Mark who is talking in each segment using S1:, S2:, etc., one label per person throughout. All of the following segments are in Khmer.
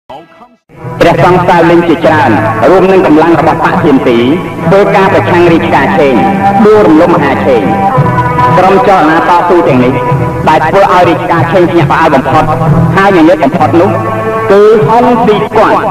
S1: ព្រះសង្ឃសាលិញជាច្រើនរួមនឹងកម្លាំងរបស់បកធានទីធ្វើការប្រឆាំងរាជការឆេងដួលរំលំមហាឆេងក្រុមចលនាតស៊ូទាំងនេះដែលធ្វើឲ្យរាជការឆេងភ្ញាក់ផ្អើលបំផុតហើយញញឹតបំផុតនោះគឺហុងទីគាន់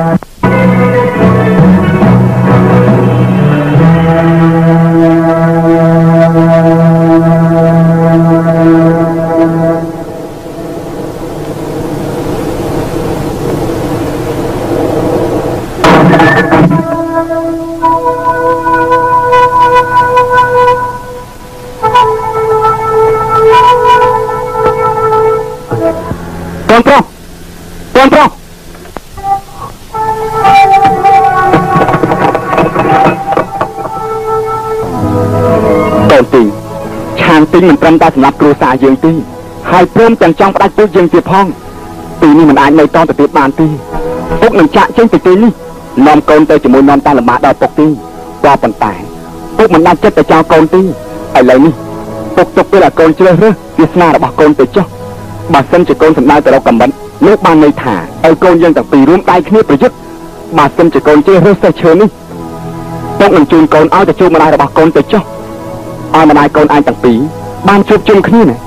S1: មិនត្រឹមតែសម្រាប់គ្រួសារយើងទេហើយព្រមទាំងចង់ផ្ដាច់ពុកយើងទៀតផងទីនេះមិនអាចនៅតទៅទៀតបានទេពុកនឹងចាក់ចេញពីទីនេះនាំកូនទៅជាមួយនាំតាលំបាកដល់ពុកទេក៏ប៉ុន្តែពុកមិនដាច់ចិត្តទៅចោលកូនទេឥឡូវនេះពុកទុកពេលឲ្យកូនជ្រើសរើសវាសនារបស់កូនទៅចុះបើសិនជាកូនសម្ដៅទៅរកកំបិតនោះបានន័យថាឲ្យកូនយើងទាំងពីររួមដៃគ្នាប្រយុទ្ធបើសិនជាកូនជ្រើសរើសសេះឈើនេះពុកនឹងជូនកូនឲ្យទៅជួបម្ដាយរបស់កូនទៅចុះឲ្យម្ដាយកូនឯងទាំងពីរបានជួបជុំគ្នាណា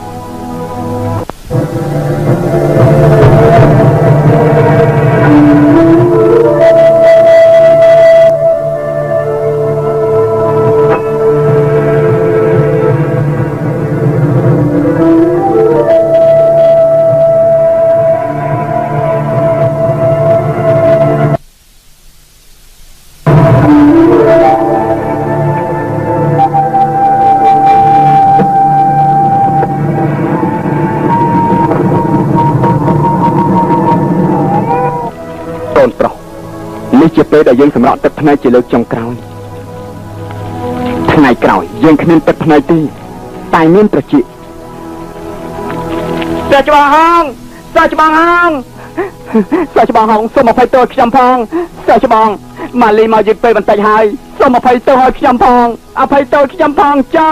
S1: ជាពេលដែលយើងសម្រក់ទឹកភ្នែកជាលើកចុងក្រោយថ្ងៃក្រោយយើងគ្មានទឹកភ្នែកទេតែមានត្រចៀកសាច់ច្បងហងសាច់ច្បងហងសាច់ច្បងហងសូមអភ័យទោសខ្ញុំផងសាច់ច្បងម៉ាលីមកយឺតពេលបន្តិចហើយសូមអភ័យទោសឲ្យខ្ញុំផងអភ័យទោសខ្ញុំផងចា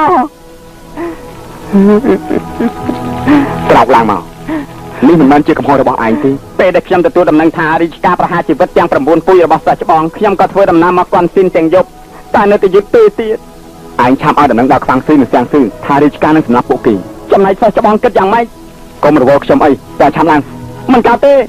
S1: ក្រោកឡើងមកនេះមិនមែនជាកំហុសរបស់ឯងទេពេលដែលខ្ញុំទទួលដំណឹងថារាជការប្រហារជីវិតទាំង9ពូជរបស់សាច់ច្បងខ្ញុំក៏ធ្វើដំណើរមកគាន់ស៊ីនទាំងយប់តែនៅតែយឺតទេទៀតឯងឆាប់ឲ្យដំណឹងដល់ខ្វាំងស៊ីនិងសៀងស៊ឺថារាជការនឹងសម្លាប់ពួកគេចំណែកសាច់ច្បងគិតយ៉ាងម៉េចកុំរវល់ខ្ញុំអីតែឆាប់ឡើងមិនកើតទេ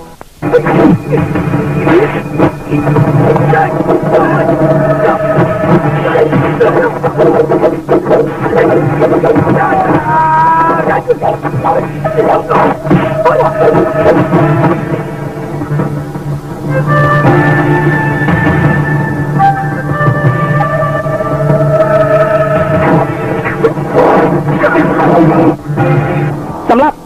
S1: សម្រាប់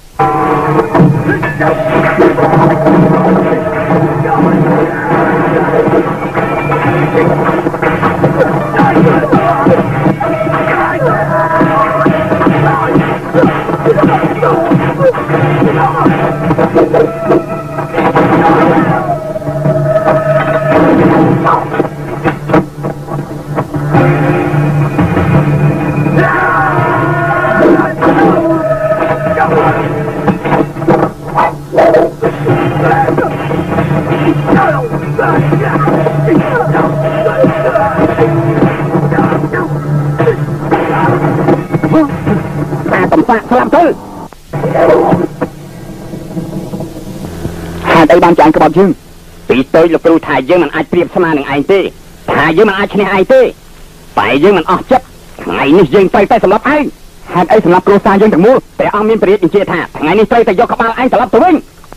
S1: អីបានចាញ់ក្បត់យើងពីតូចលោកគ្រូថាយើងមិនអាចប្រៀបស្មើនឹងឯងទេថាយើងមិនអាចឈ្នះឯងទេតែយើងមិនអស់ចិត្តថ្ងៃនេះយើងត្រូវតែសម្លាប់ឯងហេតុអីសម្លាប់គ្រួសារយើងទាំងមូលព្រះអង្គមានព្រះរាជបញ្ជាថាថ្ងៃនេះត្រូវតែយកក្បាលឯងត្រឡប់ទៅវិញ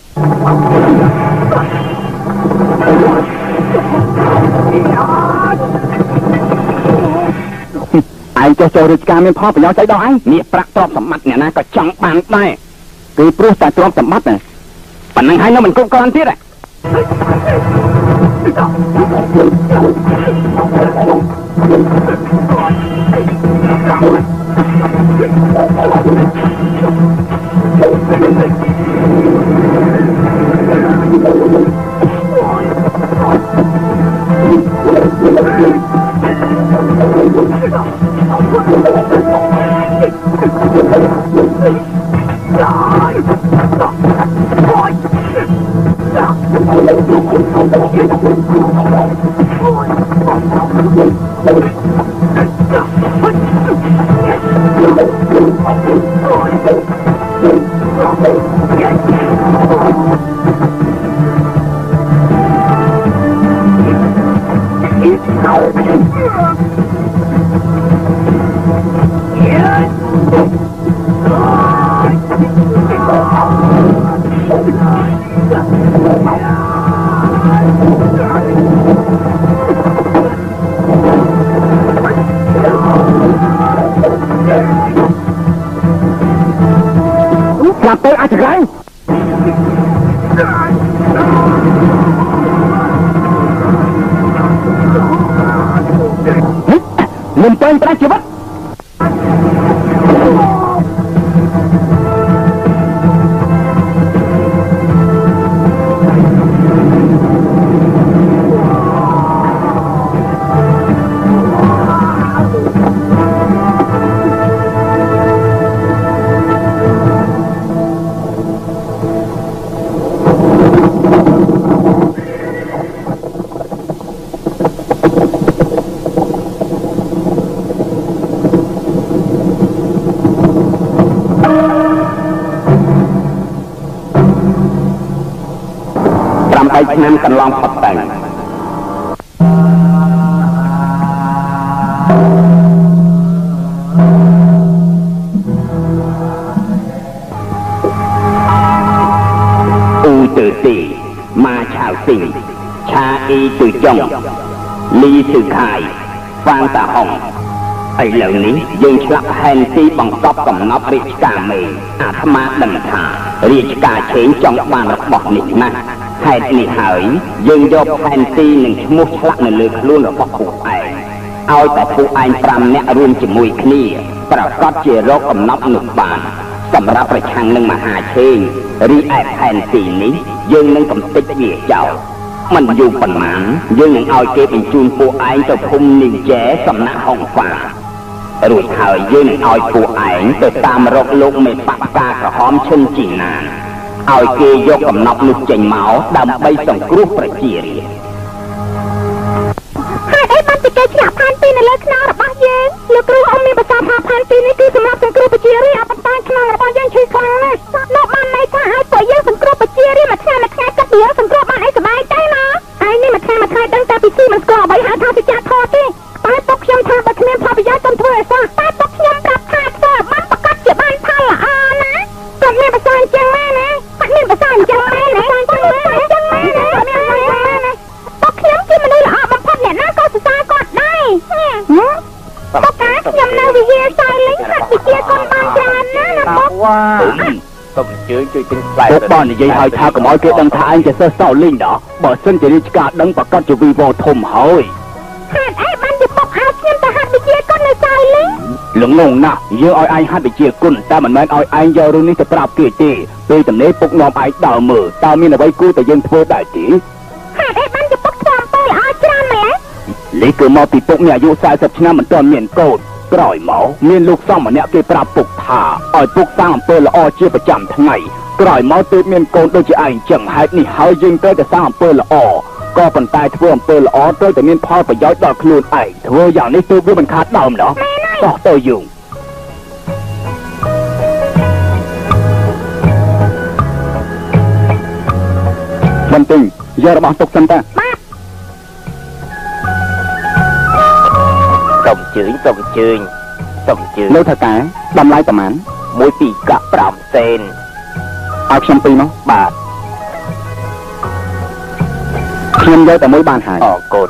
S1: ឯងចុះចូលរាជការមានផលប្រយោជន៍ស្អីដល់ឯងនេះប្រាក់ទ្រព្យសម្បត្តិអ្នកណាក៏ចង់បានដែរគឺព្រោះតែទ្រព្យសម្បត្តិប៉ុណ្ណឹងហើយនៅមិនគ្រប់គ្រាន់ទៀត Sampai ada lain. Lempeng terang cepat.ឆ្នាំកន្លងផុតទៅអ៊ូទៅទីម៉ាឆៅស៊ីងឆាអ៊ីទៅចុងលីទៅខាយហ្វាងតាហុងឥឡូវនេះយើងឆ្លាក់ហែនទីបង្កប់កំណប់រាជការមេអាត្មាដឹងថារាជការឆេងចង់បានរបស់នេះណាស់ហេតុនេះហើយយើងយកផែនទីនិងឈ្មោះឆ្លាក់នៅលើខ្លួនរបស់ពួកឯងឲ្យតែពួកឯង5នាក់រួមជាមួយគ្នាប្រកាសជារកកំណប់នោះបានសម្រាប់ប្រឆាំងនឹងមហាឆេងរីឯផែនទីនេះយើងនឹងកំទេចវាចោលមិនយូរប៉ុន្មានយើងនឹងឲ្យគេបញ្ជូនពួកឯងទៅភូមិនីងចែសំណាក់ហុងហ្វារួចហើយយើងនឹងឲ្យពួកឯងទៅតាមរកលោកមេបកកាក្រហមឈិនជីណានឲ្យគេយកកំណប់នោះចេញមកដើម្បីសង្គ្រោះប្រជារាស្ត្រហើយអីបានតែគេឆ្លាក់ផែនទីនៅលើខ្នងរបស់យើងលោកគ្រូអ៊ំមានប្រសាសន៍ថាផែនទីនេះគឺសម្រាប់សង្គ្រោះប្រជារាស្ត្រអប៉ុន្តែខ្នងរបស់យើងឈឺខ្លាំងណាស់លោកបានន័យថាឲ្យពួកយើងសង្គ្រោះប្រជារាស្ត្រមួយថ្ងៃគិតពីយើងសង្គ្រោះបានអីសប្បាយទេណាហើយនេះមួយថ្ងៃដឹងតែពីទីមិនស្គាល់អ្វីហៅថាសច្ចធម៌ទេតែពុកខ្ញុំថាបើគ្មានផលប្រយោជន៍កុំធ្វើឲ្យសោះតែពុកខ្ញុំប្រាប់ថាធ្វើឲ្យបានប្រកាសជាបានផលល្អណាគាត់មានប្រសាសន៍អញ្ចឹងមែនណាគាត់មានប្រសាសន៍អញ្ចឹងមែនណាពុកខ្ញុំជាមនុស្សល្អបំផុតអ្នកណាក៏សរសើរគាត់ដែរពុកកាខ្ញុំនៅវិហារសៃលិញហាត់វិជាគុណបានច្រើនណាស់ណាពុកសូមអញ្ជើញជួយទិញផ្លែពុកបាននិយាយឲ្យថាកុំឲ្យគេដឹងថាឯងជាសិស្សសៅលិញដល់បើសិនជារាជការដឹងប្រកាសជាវិវត្តធំហើយហេតុអីបានជាពុកឲ្យខ្ញុំទៅហាត់វិជាគុណនៅសៅលិញលងងណាស់យើងឲ្យឯងហាត់វិជាគុណតែមិនមែនឲ្យឯងយករឿងនេះទៅប្រាប់គេទេពេលទំនេរពុកនាំឯងដើរមើលតើមានអ្វីគួរតែយើងធ្វើដែរទេហេតុអីបានជាពុកធ្វើអំពើល្អច្រើនមែននេះគឺមកពីពុកមានអាយុ40ឆ្នាំមិនទាន់មានកូនក្រោយមកមានលោកសង្ឃម្នាក់គេប្រាប់ពុកថាឲ្យពុកសាងអំពើល្អជាប្រចាំថ្ងៃក្រោយមកទើបមានកូនដូចជាឯងចឹងហេតុនេះហើយយើងត្រូវតែសាងអំពើល្អក៏ប៉ុន្តែធ្វើអំពើល្អត្រូវតែមានផលប្រយោជន៍ដល់ខ្លួនឯងធ្វើយ៉ាងនេះទើបវាមិនខាតដើមណោះតោះទៅយើងបន្ទិញយករបស់ទុកសិនតាសុំជើញនៅថាកែតម្លៃប្រមាណ1 2កាក់5សេនឲ្យខ្ញុំ2មកបាទខ្ញុំយកតែមួយបានហើយអរគុណ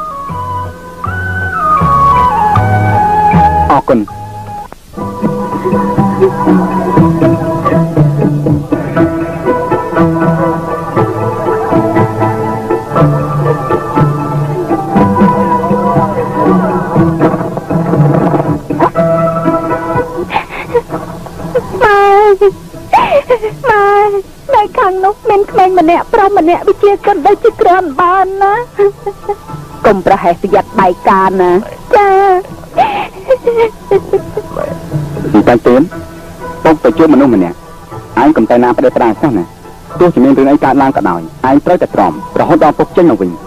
S1: នៅខាងនោះមានក្មេងម្នាក់ប្រុសម្នាក់វិជាកិនដូចជាក្រាន់បានណាកុំប្រហែសប្រយ័ត្នបែកការណាចាតែទៀនពុកទៅជួបមនុស្សម្នាក់ឯងកុំតែណាផ្ដេសផ្ដាសសោះណាទោះជាមានរឿងអីកើតឡើងក៏ដោយឯងត្រូវតែទ្រាំរហូតដល់ពុកចេញមកវិញ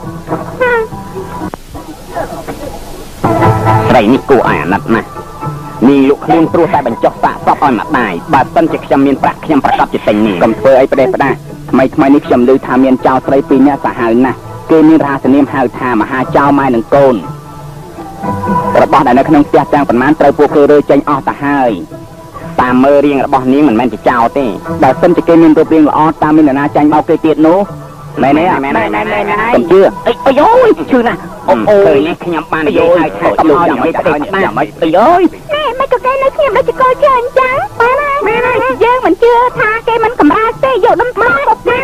S1: ស្រីនេះគួរឲ្យអាណិតណាស់នាងលក់ខ្លួនព្រោះតែបញ្ចុះសាកសពឲ្យម្ដាយបើមិនជាខ្ញុំមានប្រាក់ខ្ញុំប្រកាសជាទិញនាងកុំធ្វើអីផ្ដេសផ្ដាសថ្មីនេះខ្ញុំឮថាមានចៅស្រី2នាក់សាហាវណាស់គេមានរហស្សនាមហៅថាមហាចៅម៉ែនឹងកូនរបស់ដែលនៅក្នុងផ្ទះទាំងប៉ុន្មានត្រូវពួកគេរើចេញអស់ទៅហើយតាមមើលរៀងរបស់នាងមិនមែនជាចៅទេបើមិនជាគេមានរូបរាងល្អតាមមានអ្នកណាចាញ់បោកគេទៀតនោះមែនទេមែនកុំជឿអីយោឈឺណាស់អូឃើញនេះខ្ញុំបាននិយាយឲ្យថតលោកយ៉ាងម៉េចទៅយ៉ាងម៉េចអីយោណែមិនក៏គេនៅខ្ញុំដូចជាកូនជឿអញ្ចឹងបានហើយយើងមិនជឿថាគេមិនកម្រើកទេយកដំណោះមកទេ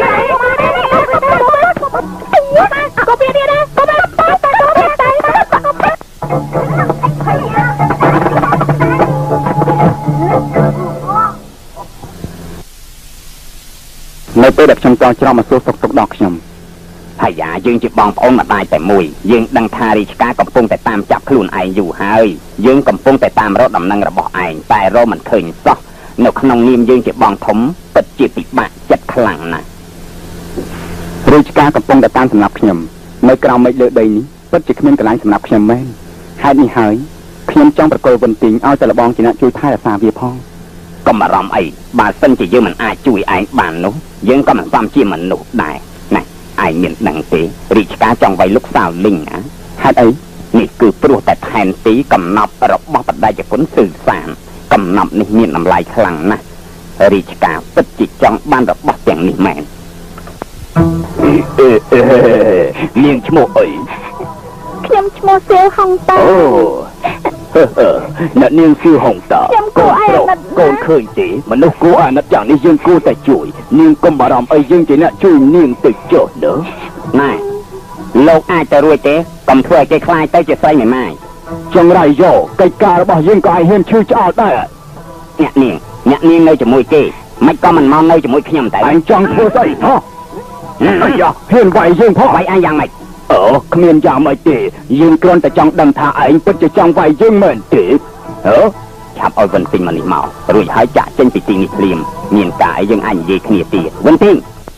S1: ក៏ពីទៀតណាក៏បាននៅពេលដែលខ្ញុំចង់ច្រំមកសួរសុខទុក្ខដល់ខ្ញុំហើយយ៉ាយើងជាបងប្អូនម្ដាយតែមួយយើងដឹងថារាជការកំពុងតែតាមចាប់ខ្លួនឯងយូរហើយយើងកំពុងតែតាមរកដំណឹងរបស់ឯងតែរកមិនឃើញសោះនៅក្នុងនាមយើងជាបងធំពិតជាពិបាកចិត្តខ្លាំងណាស់រាជការកំពុងតែតាមសម្រាប់ខ្ញុំនៅក្រោមមេឃលើដីនេះពិតជាគ្មានកន្លែងសម្រាប់ខ្ញុំមែនហេតុនេះហើយខ្ញុំចង់ប្រកល់វិនទីងឲ្យតែលបងជាអ្នកជួយថែរក្សាវាផងកុំអារម្មណ៍អីបើសិនជាយើងមិនអាចជួយឯងបាននោះយើងក៏មិនសមជាមនុស្សដែរណាឯងមានដឹងទេរាជការចង់វាយលោកសាវលីងណាហេតុអីនេះគឺព្រោះតែផែនទីកំណប់របស់បដិជគុណสื่อសានកំណប់នេះមានតម្លៃខ្លាំងណាស់រាជការពិតជាចង់បានរបស់ទាំងនេះមែននាងឈ្មោះអីខ្ញុំឈ្មោះសៀវហុងតាអ្នកនាងសៀវហុងតាខ្ញុំគួរអាណិតកូនឃើញទេមនុស្សគួរអាណិតយ៉ាងនេះយើងគួរតែជួយនាងកុំបារម្ភអីយើងជាអ្នកជួយនាងទៅចុះណ៎ណែលោកអាចទៅរួចទេកុំធ្វើឲ្យគេខ្លាចទៅជាស្រីមិនម៉ាយចង្រៃយកកិច្ចការរបស់យើងក៏ឲ្យហ៊ានឈឺឆ្អល់ដែរអ្នកនាងនៅជាមួយគេមិនក៏មិនមកនៅជាមួយខ្ញុំតែអញចង់ធ្វើស្អីហ៎អាយ៉ាហ៊ានវាយយើងផងវាយអញយ៉ាងម៉េចគ្មានយ៉ាងម៉េចទេយើងគ្រាន់តែចង់ដឹងថាឯងពិតជាចង់វាយយើងមែនទេឆាប់ឲ្យវិនទីងមកនេះមករួចហើយចាក់ចេញពីទីនេះភ្លាមមានការអីយើងអាចនិយាយគ្នាទៀតវិនទីង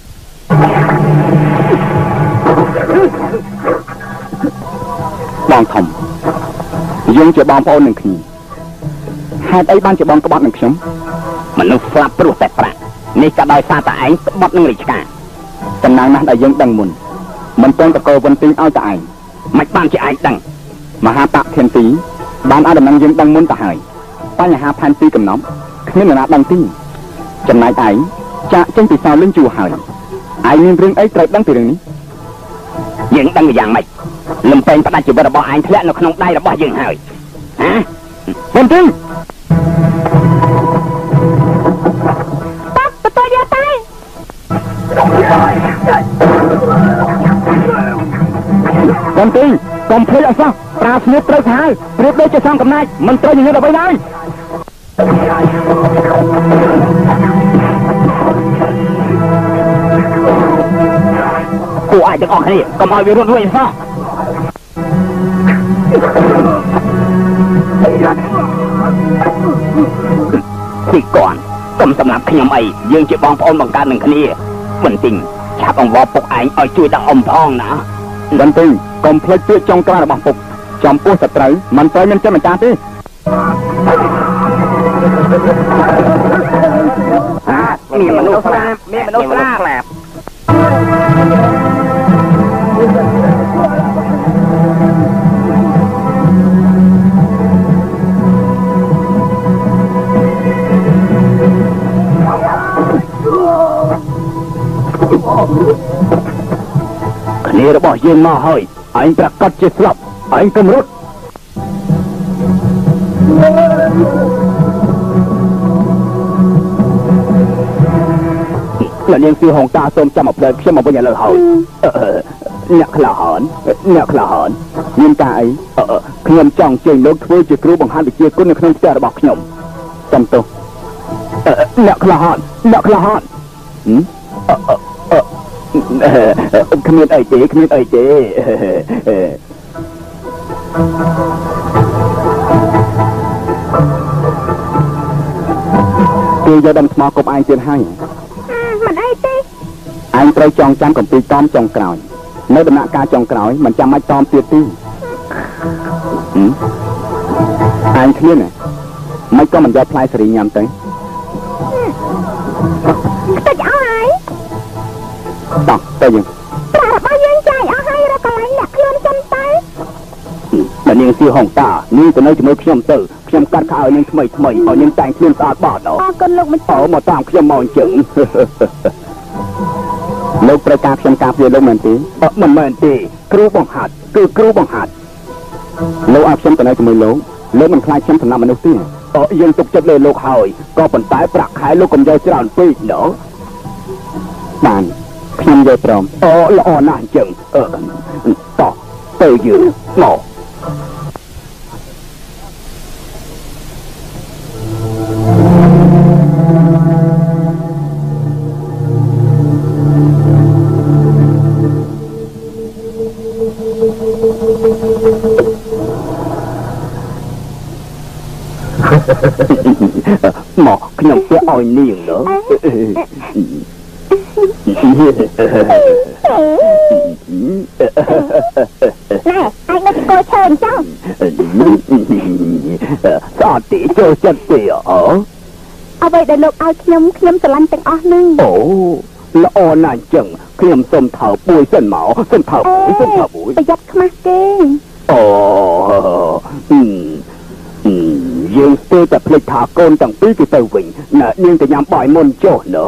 S1: បងធំយើងជាបងប្អូននឹងគ្នាហេតុអីបានជាបងក្បត់នឹងខ្ញុំមនុស្សស្លាប់ព្រោះតែប្រាក់នេះក៏ដោយសារតែឯងក្បត់នឹងរាជការតំណាងណាស់ដែលយើងដឹងមុនមិនទាន់តកោវិនទីងឲ្យតែឯងមិនបានជាឯងដឹងមហាបកធានទីបានឲ្យដំណឹងយើងដឹងមុនទៅហើយបញ្ហាផែនទីកំណត់គ្មាននរណាដឹងទីចំណែកឯងចាក់ចេញពីសាវលឹងជួហើយឯងមានរឿងអីត្រូវដឹងពីរឿងនេះយើងដឹងយ៉ាងម៉េចលំពេងផ្ដាច់ជីវិតរបស់ឯងធ្លាក់នៅក្នុងដៃរបស់យើងហើយវិនទីងបន្តយកទៅវិនទីងកុំភ្លេចអសោះប្រាស្នៀតត្រូវទៅហើយប្រៀបដូចជាសំកំណាចមិនត្រូវញញឹមអ្វីឡើយគួរអាចទាំងអស់គ្នាកុំឲ្យវារត់រួចអសោះទីគាត់កុំសម្រាប់ខ្ញុំអីយើងជាបងប្អូនបង្កើតនឹងគ្នាវិនទីងឆាប់អង្វរពុកឯងឲ្យជួយដាក់អ៊ំផងណាវិនទីងកុំភ្លេចពាក្យចុងក្រោយរបស់ពុកចំពោះសត្រូវមិនត្រូវមានចិត្តម្ចាស់ទេមានមនុស្សស្លាប់គ្នារបស់យើងមកហើយឯងប្រកាសជាស្លាប់ឯងកុំរត់អ្នកនាងសៀវហុងតាសូមចាំមកផ្លែខ្ញុំមកវិញឥឡូវហើយអ្នកក្លាហានមានការអីខ្ញុំចង់ជើញលោកធ្វើជាគ្រូបង្ហាត់វិជ្ជាគុណនៅក្នុងផ្ទះរបស់ខ្ញុំសំទោសអ្នកក្លាហានគ្មានអីទេគេយកដំថ្មកុំឯងទៀតហើយមិនអីទេ anh trai chọn chăm cầm pi tom chọn cào nơi bên nạ ca chọn cào mình chăm mai tom tiệt ti anh kia này mấy con mình giao play xử lý nhầm tới
S2: tôi chọn ai
S1: đọc tới dừng
S2: bao nhiêu chạy ở hay ra còn lại lạc luôn chân tay
S1: là niềng siêu hồng taนี่từ nơi chỉ mới khiêm tử khiêm cắt khao nhưng thay ở những tay khiêm ta bỏ đó ở mà tạm khiêm mòn chừng lúcประกาศkhiêm cà phê lúc mình tí mình tí kêu bằng hạt kêu bằng hạt lúc áp khiêm từ nơi chỉ mới lúc mình khai khiêm thằng nào mình đâu tí dân tục chất lên lúc hồi có phần tái bạc khai lúc còn dây tràn phi nữa bạn khiêm dây tròn là nạn chừng tỏ từ giữa ngộ mọ nhầm cái oi niềng nữa
S2: này anh nói cô chơi sao
S1: sao tỷ chơi chân tỷ ở
S2: vậy để lục ao nhầm từ lăn từng ó nưng
S1: là o nàn chừng nhầm xôm thảo bùi sân máu sân thảo bùi
S2: bây giờ không kê
S1: dương tê tập lịch thả côn tầng tí cái tàu vịnh nè nhưng từ nhằm bài môn chỗ nữa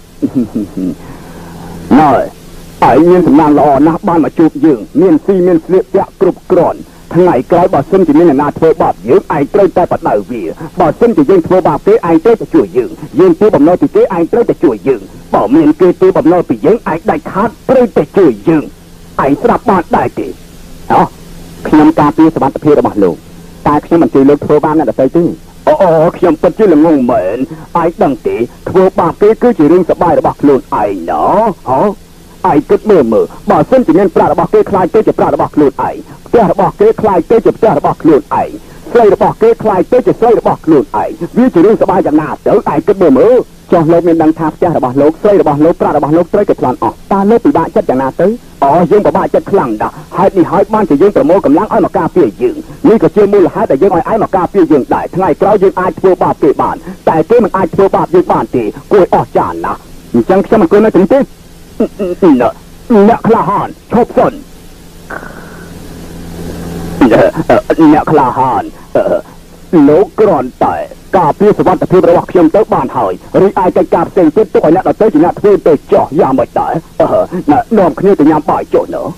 S1: nói ai nhiên thằng nàng lò nát ban mà chụp dương miền si miền sliệp dạ cục gòn thằng ngày cái bà xuân chỉ nên là na thưa bạp dương ai chơi tay bắt đầu vì bà xuân chỉ dương thưa bạp cái ai chơi tại chùa dương tiêu bầm nói thì cái ai chơi tại chùa dương bảo miền kia tiêu bầm nói thì dương ai đại khát chơi tại chùa dương ai sắp ban đại tỷ đó khi năm ca tiêu sẽ ban tập hiệp mà luôn ta khi mình chơi lớp thưa ban là tới chứ khi mình chơi là ngon mệt ai đăng tỷ thưa bạp cái cứ chỉ riêng sắp bài là bạc luôn ai đó ai cất mơ bà xuân chỉ nênปลาระบอกเกคลายเตจะปลาระบอกลูดไอปลาระบอกเกคลายเตจะปลาระบอกลูดไอใส่ระบอกเกคลายเตจะใส่ระบอกลูดไอวิจิเรื่องสบายอย่างน่าเต๋อไอคất mơจองโลกเป็นดังทับปลาระบอกโลกใส่ระบอกโลกปลาระบอกโลกใส่กระพลันออกตาโลกปีบ้าจัดอย่างน่าเต๋อยังบ่บ้าจัดคลั่งด่าให้นี่ให้บ้านจะยังประโมกำลังไอ้มากาเปียยืงนี่ก็เชื่อมูลให้แต่ยังไอ้มากาเปียยืงได้ทั้งไงเรายังไอ้ทัวบาปเปียบ้านแต่เกมันไอ้ทัวบาปยืงบ้านตีกล้วยออกจานนะจังเชื่อมันกล้วยไม่ถึงตีนักลาหานชอบสนนักลาหานโลกกรอนแต่กาพิสวัสดิ์พิประวัติเพียงเต้บ้านหอยรีไอใจกาเซ็งเต้ตัวนักเราเต้จีนักเพื่อเตะจ่อยามไม่ได้นอมขึ้นแต่ยามบ่ายโจเนอะ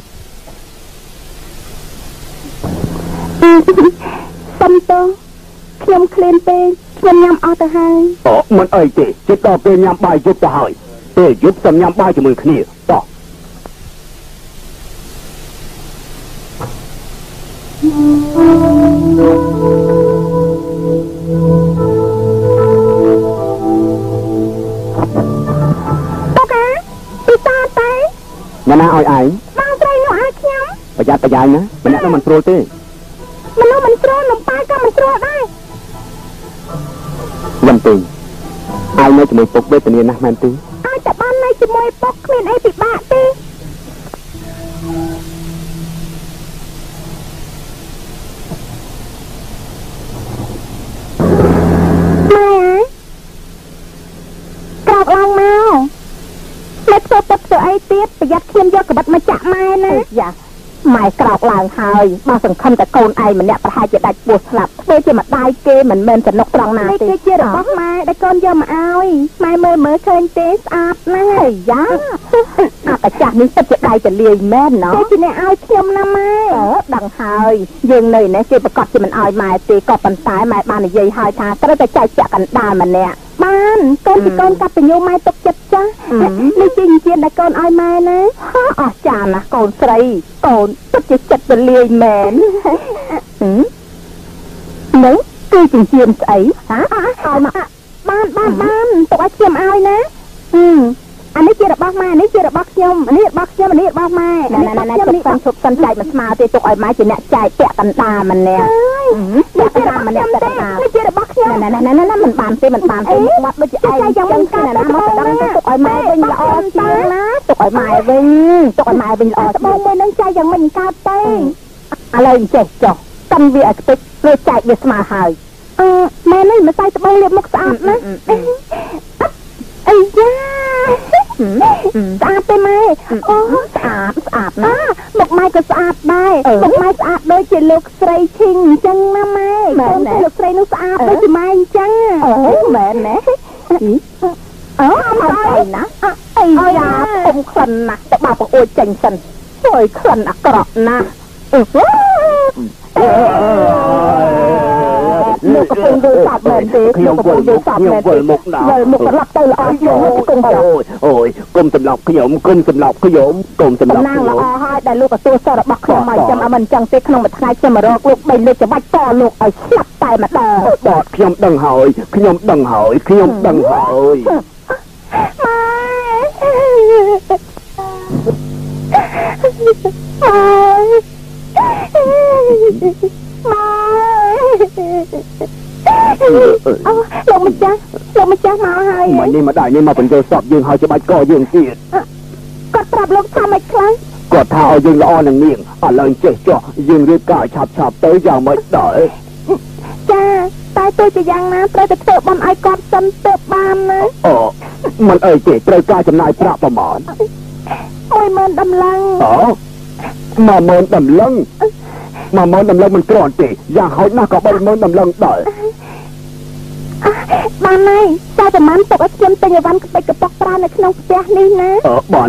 S2: ซัมโตเพียงเคลนเต้เพียงยามเอาแต่ให้
S1: มันไอเตจะต่อเป็นยามบ่ายยุบแต่หอยเตยุบสำยามบ่ายจะมือขึ้นต่อnhà na oi ai
S2: bao trai nó ai nhắm
S1: ประหยัดประหยัดนะมันนั่นมันโปรตี
S2: มันนู่มันโปรลงไปก็มันโปรได้
S1: วันตีไอ้เนี่ยจะมีปกเบ็ดเนี่ยนะมันตี
S2: ไอ้แต่บ้านในจะมวยปกเมียนไอ้ติดบ้าตีกรอกลองมาเล็กโซปกเสือไอเตี้ยประหยัดเทียมเยอะกับบัดมาจับไม้นะอย่าหมายกรอกลางหายมาสังคมแต่โกนไอมันเนี่ยประหายจะได้ปวดสลับเพื่อจะมาได้เกเหมือนเมนจะนกตรองนาตีเจี๊ยบบอกมาได้ก้อนเยอะมาเอาไม้เมื่อเคยเตสอาบนะย่าแต่จากนี้จะได้จะเลี้ยแม่เนาะจะเนี่ยเอาเทียมนะไม้ดังหายยังเลยนะเจี๊ยบประกอบจะมันเอาไม้ตีกอบปันสายไม้บ้านเนี่ยยัยหายทาก็ได้ใจจะกันได้มันเนี่ยบ้านก้อนที่ก้อนกับเป็นโยไม้ตกจัดจ้าไม่จริงเจี๊ยบได้ก้อนเอาไม้นะอ๋อจานนะก้อนใส่ก้อนตกจัดเป็นเลี้ยแม่หนูคือจริงเจี๊ยบใส่ฮะเอามาบ้านตกไอเทียมเอานะอันนี้เจี๊ยบบอกมาอันนี้เจี๊ยบบอกเทียมอันนี้บอกเทียมอันนี้บอกมานั่นชุบสันใจมันมาตีตกไอไม้จะเนี่ยใจแปะกันตามันเนี่ยแปะกันตามันเนี่ยแปะกันตานี่เจี๊ยบบอกเทียมนั่นมันบานตีมันบานตีวัดมันจะไอยังมันกันนะมันจะดังตกไอឲ្យម៉ែវិញល្អជាងណាទុកឲ្យម៉ែវិញទុកឲ្យម៉ែវិញល្អត្បូងមួយនឹងចែកយ៉ាងមិនកើតទេឥឡូវចេះចុះកាន់វាឲ្យខ្ទេចរួចចែកវាស្មើហើយម៉ែនេះមិនស្អីត្បូងលាបមុខស្អាតណាអីយ៉ាស្អាតទេម៉ែអូស្អាតណាមុខម៉ែក៏ស្អាតដែរមុខម៉ែស្អាតដូចជាលោកស្រីឈីងអញ្ចឹងណាម៉ែលោកស្រីនោះស្អាតដូចជាម៉ែអញ្ចឹងមែនណាមកអីណាអីយ៉ាពុំក្លិនណាស់ទៅបោកបង្អួចចេញសិនអើយក្លិនអាក្រក់ណាស់លោកកំពុងយល់សាប់មែនទេខ្ញុំកំពុងយល់សាប់មែនទេមុខត្រឡប់ទៅល្អជាងគុំ
S1: អូយគុំសម្លាប់ខ្ញុំគុំសម្លាប់ខ្ញុំគុំសម្លាប់
S2: ខ្ញុំល្អហើយដែលលោកទទួលសររបស់ខ្ញុំមកចាំឲ្យមិនចឹងទេក្នុងមួយថ្ងៃខ្ញុំមករកលោក3លេខច្បាច់តលោកឲ្យស្លាប់តែម្ដង
S1: បាទខ្ញុំដឹងហើយខ្ញុំដឹងហើយ
S2: លោកម្ចាស់មកហើយ
S1: មកនេះមកដែរនេះមកបញ្ចូលសពយើងហើយច្បាច់កយើងទៀត
S2: គាត់ប្រាប់លោកថាមិនខ្លាំង
S1: គាត់ថាឲ្យយើងល្អនឹងនាងឥឡូវចេះចុះយើងរៀបការឆាប់ទៅយ៉ាងម៉េចដែរ
S2: ចាតែទោះជាយ៉ាងណាត្រូវតែធ្វើបំឲ្យគាត់សិនទៅបានណា
S1: អូមិនអីទេត្រូវការចំណាយប្រាក់ប្រមាណ
S2: 10000ដំឡឹង
S1: 10000ដំឡឹងមិនគ្រាន់ទេយ៉ាងហោចណាស់ក៏30000ដំឡឹងដែរ
S2: បានហើយតែប្រហែលទុកឲ្យខ្ញុំទិញអីវ៉ាន់ក្បិចកប៉ុកប្រើនៅក្នុងផ្ទះនេះណា
S1: បាន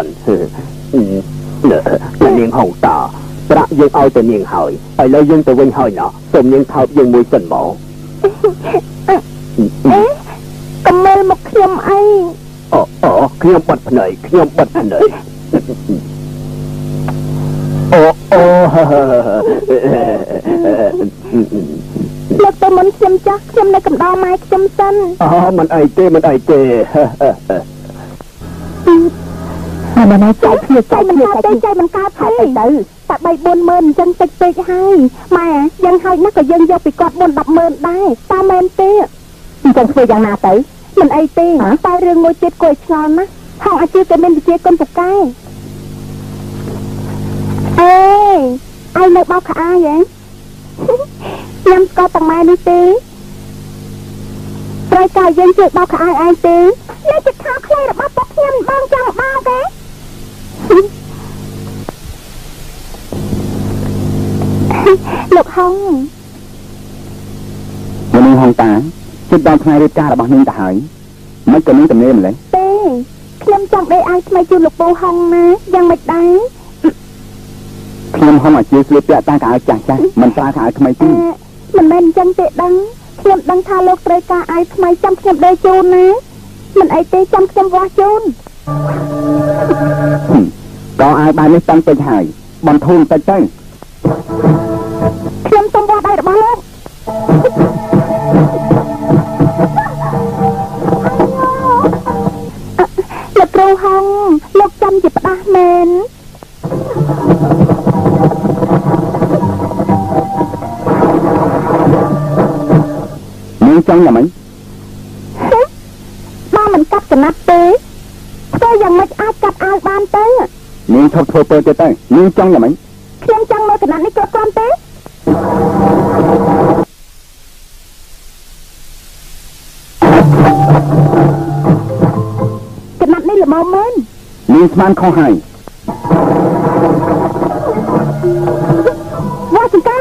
S1: នាងហងតាប្រាក់យើងឲ្យទៅនាងហើយឥឡូវយើងទៅវិញហើយណាសូមនាងថើបយើងមួយសិនមក
S2: កុំមើលមកខ្ញុំអី
S1: ខ្ញុំបាត់ភ្នែកអូ
S2: លោកទៅមុនខ្ញុំចាស់ខ្ញុំនៅកំដរម៉ែខ្ញុំសិន
S1: មិនអីទេ
S2: មិនណាចែកគ្នាចែកមិនកើតទេចែកមិនកើតទេទៅតែ3-40000អញ្ចឹងតិចពេកហើយម៉ែយ៉ាងហើយណាស់ក៏យើងយកពីគាត់4-100000ដែរតាមមែនទេអញ្ចឹងធ្វើយ៉ាងណាទៅមិនអីទេតែរឿងមួយទៀតគួរឲ្យឆ្ងល់ណាស់ហងអាជីពតែមានវិជាគុណពូកែឯងនៅបោកខអាយខ្ញុំស្គាល់ទាំងម៉ែនេះទេត្រូវការយើងជួយបោកខអាយឯងទេនេះជាខោខ្លីរបស់ពុកខ្ញុំបងចង់បោកទេលោកហង
S1: នាងហងតាជិតដល់ថ្ងៃរៀបការរបស់នាងទៅហើយមិនក៏នាងទំនេរម្លេះ
S2: ទេខ្ញុំចង់ដេកឲ្យថ្មីជូនលោកពូហងណាយ៉ាងមិនដែរ
S1: ខ្ញុំហំអាជីស្លៀកពាក់តាកៅអៅចាស់មិនប្រើកៅអៅថ្មីទេ
S2: មិនមែនអញ្ចឹងទេខ្ញុំដឹងថាលោកត្រូវការអាយថ្មីចាំខ្ញុំដេកជូនណាមិនអីទេចាំខ្ញុំវាស់ជូន
S1: ក៏អាយបែបនេះតាំងពេកហើយបន្ធូរបន្តិចទៅ
S2: ខ្ញុំសុំវាស់ដៃរបស់លោកលោកគ្រូហងលោកចាំជាផ្ដាស់មែន
S1: នាងចង់យ៉ាងម៉េច
S2: បើមិនកាត់កណាត់ទេធ្វើយ៉ាងម៉េចអាចកាត់អាវបានទៅ
S1: នាងឈប់ធ្វើពើទៅនាងចង់យ៉ាងម៉េច
S2: ខ្ញុំចង់មើលកណាត់នេះគ្រប់គ្រាន់ទេកណាត់នេះល្មមមែន
S1: នាងស្មានខុសហើយ
S2: វ៉ាចង្កា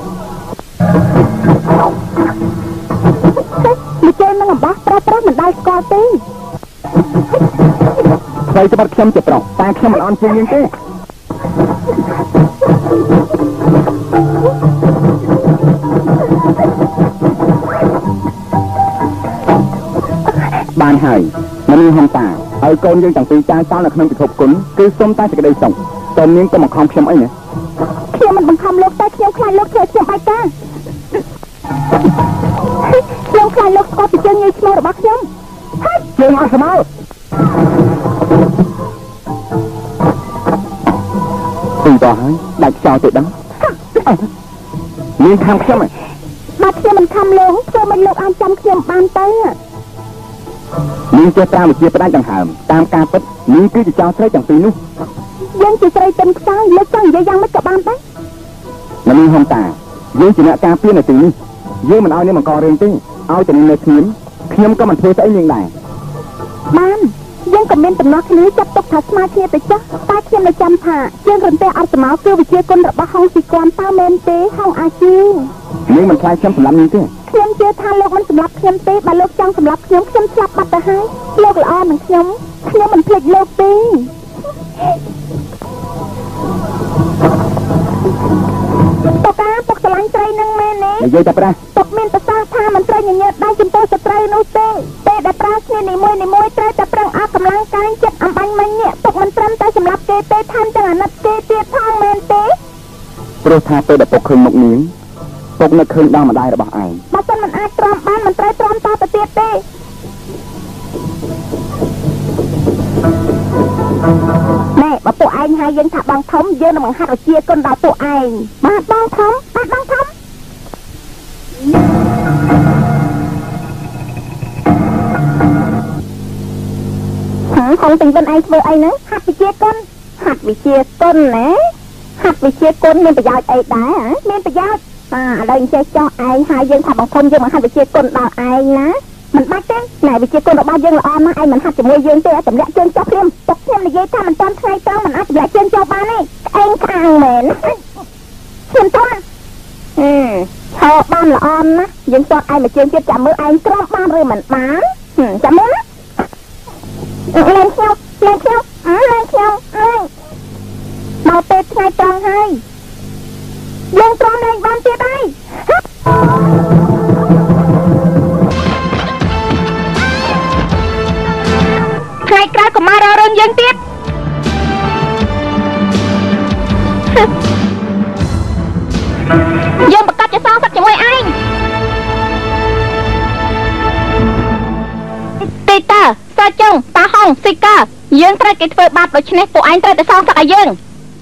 S2: មកជើងនឹងអំបោះប្រុសមិនដែលស្គាល់ទេ
S1: ថ្មីច្បាប់ខ្ញុំជាប្រុសតែខ្ញុំមិនអន់ជាងនាងទេបានហើយនាងហំតាឲ្យកូនយើងទាំងពីរចាយតនៅក្នុងពិភពគុណគឺសុំតែសេចក្តីសុខតើនាងក៏មកខំខ្ញុំអីណា
S2: ខ្ញុំមិនបង្ខំលោកតែខ្ញុំខ្លាចលោកធ្វើខ្ញុំបាច់តាខ្ញុំខ្លាចលោកស្គាល់ពីជើងងាយឈ្មោះរបស់ខ្ញុំ
S1: ជើងអត់ស្មើពីតោះហើយដាច់ចោលទៅដឹងនាងខំខ្ញុំ
S2: បាទខ្ញុំមិនខំលោកធ្វើមិនលោកអាចចាំខ្ញុំបានទៅ
S1: នាងចេះប្រាំវិជាផ្ដាច់ដង្ហើមតាមការពិតនាងគឺជាចៅស្រីទាំងពីរនោះ
S2: យើងជាស្រីต็មខ្សោយលើចង់និយាយយ៉ាងម៉េចក៏បានដែរ
S1: នាងហុំតាយើងជាអ្នកការពារនៅទីនេះយើងមិនឲ្យនាងបង្ករឿងទេឲ្យតែនាងនៅខ្ញុំក៏មិនធ្វើស្អីនាងដែរ
S2: បានយើងក៏មានដំណោះគ្នាចាប់ទុកថាស្មារតីទៅចុះតែខ្ញុំនៅចាំថាយើងរំពែអត់សមោគឺវិជាគុណរបស់ហងស៊ីគាន់តើមែនទេហងអាជី
S1: នាងមិនខ្លាចខ្ញុំសម្លាប់នាងទេ
S2: ខ្ញុំជឿថាលោកមិនសម្លាប់ខ្ញុំទេបើលោកចង់សម្លាប់ខ្ញុំស្លាប់បាត់ទៅហើយលោកល្អនឹងខ្ញុំមិនភ្លេចលោកទេពុកស្រឡាញ់ត្រីនឹងមែនទេ
S1: និយាយតែប្រាស់
S2: ពុកមានប្រសាសន៍ថាមិនត្រូវញញើតដៃចំពោះស្ត្រីនោះទេពេលដែលប្រើគ្នានីមួយត្រូវតែប្រឹងអស់កម្លាំងកាយចិត្តអំបញ្ញមិញនេះពុកមិនត្រឹមតែសម្រាប់គេទេថែមទាំងអាណិតគេទៀតផងមែនទេ
S1: ព្រោះថាពេលដែលពុកឃើញមុខនាងពុកនឹកឃើញដល់ម្ដាយរបស់ឯង
S2: បើមិនអាចទ្រាំបានមិនត្រូវទ្រាំតទៅទៀតទេណែបើពួកឯងហើយយើងថាបងធំយើងនឹងបង្ហាត់វិជាគុណដល់ពួកឯងបាទបងធំហងពេញវិនឯងធ្វើអីហ្នឹងហាត់វិជាគុណណាហាត់វិជាគុណមានប្រយោជន៍អីដែរមានប្រយោជន៍ឥឡូវអញ្ចេះចោះឯងហើយយើងថាបងធំយើងបង្ហាត់វិជាគុណដល់ឯងណាមិនបាច់ទេណែវិជាគុណរបស់យើងល្អណាស់ឯងមិនហាត់ជាមួយយើងទេទម្លាក់ជើងចុះព្រាមពុកខ្ញុំនិយាយថាមិនតាន់ថ្ងៃត្រង់មិនអាចទម្លាក់ជើងចុះបានទេឯងខាងមែនខ្ញុំទៅឆោបានល្អណាស់យើងសតឯងមួយជើងទៀតចាំមើលឯងក្រំបានឬមិនបានចាំមើលណាលេងខ្ញុំមកពេលថ្ងៃត្រង់ហើយយើងត្រង់លេងបានទៀតហើយថ្ងៃក្រោយក៏មករករឿងយើងទៀតយើងប្រកាសជាសងសឹកជាមួយឯងទីតាសើចុងតាហងស៊ីកាយើងត្រូវគេធ្វើបាបដូច្នេះពួកឯងត្រូវតែសងសឹកឲ្យយើង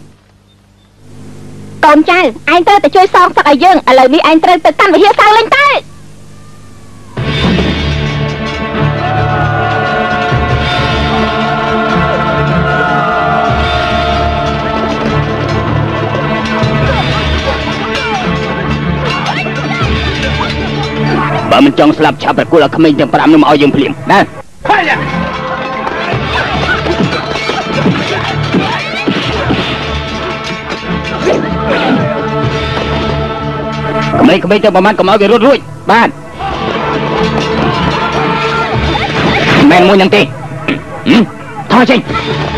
S2: កូនចៅឯងត្រូវតែជួយសងសឹកឲ្យយើងឥឡូវនេះឯងត្រូវទៅកាន់វិហារសៅលេងតើ
S1: បើមិនចង់ស្លាប់ឆាប់ប្រគល់ឲ្យក្មេងទាំង5នោះមកឲ្យយើងភ្លាមណាក្មេងទៅប្រមាណកុំឲ្យវារត់រួចបាទមែនមួយនឹងទេថយចេញ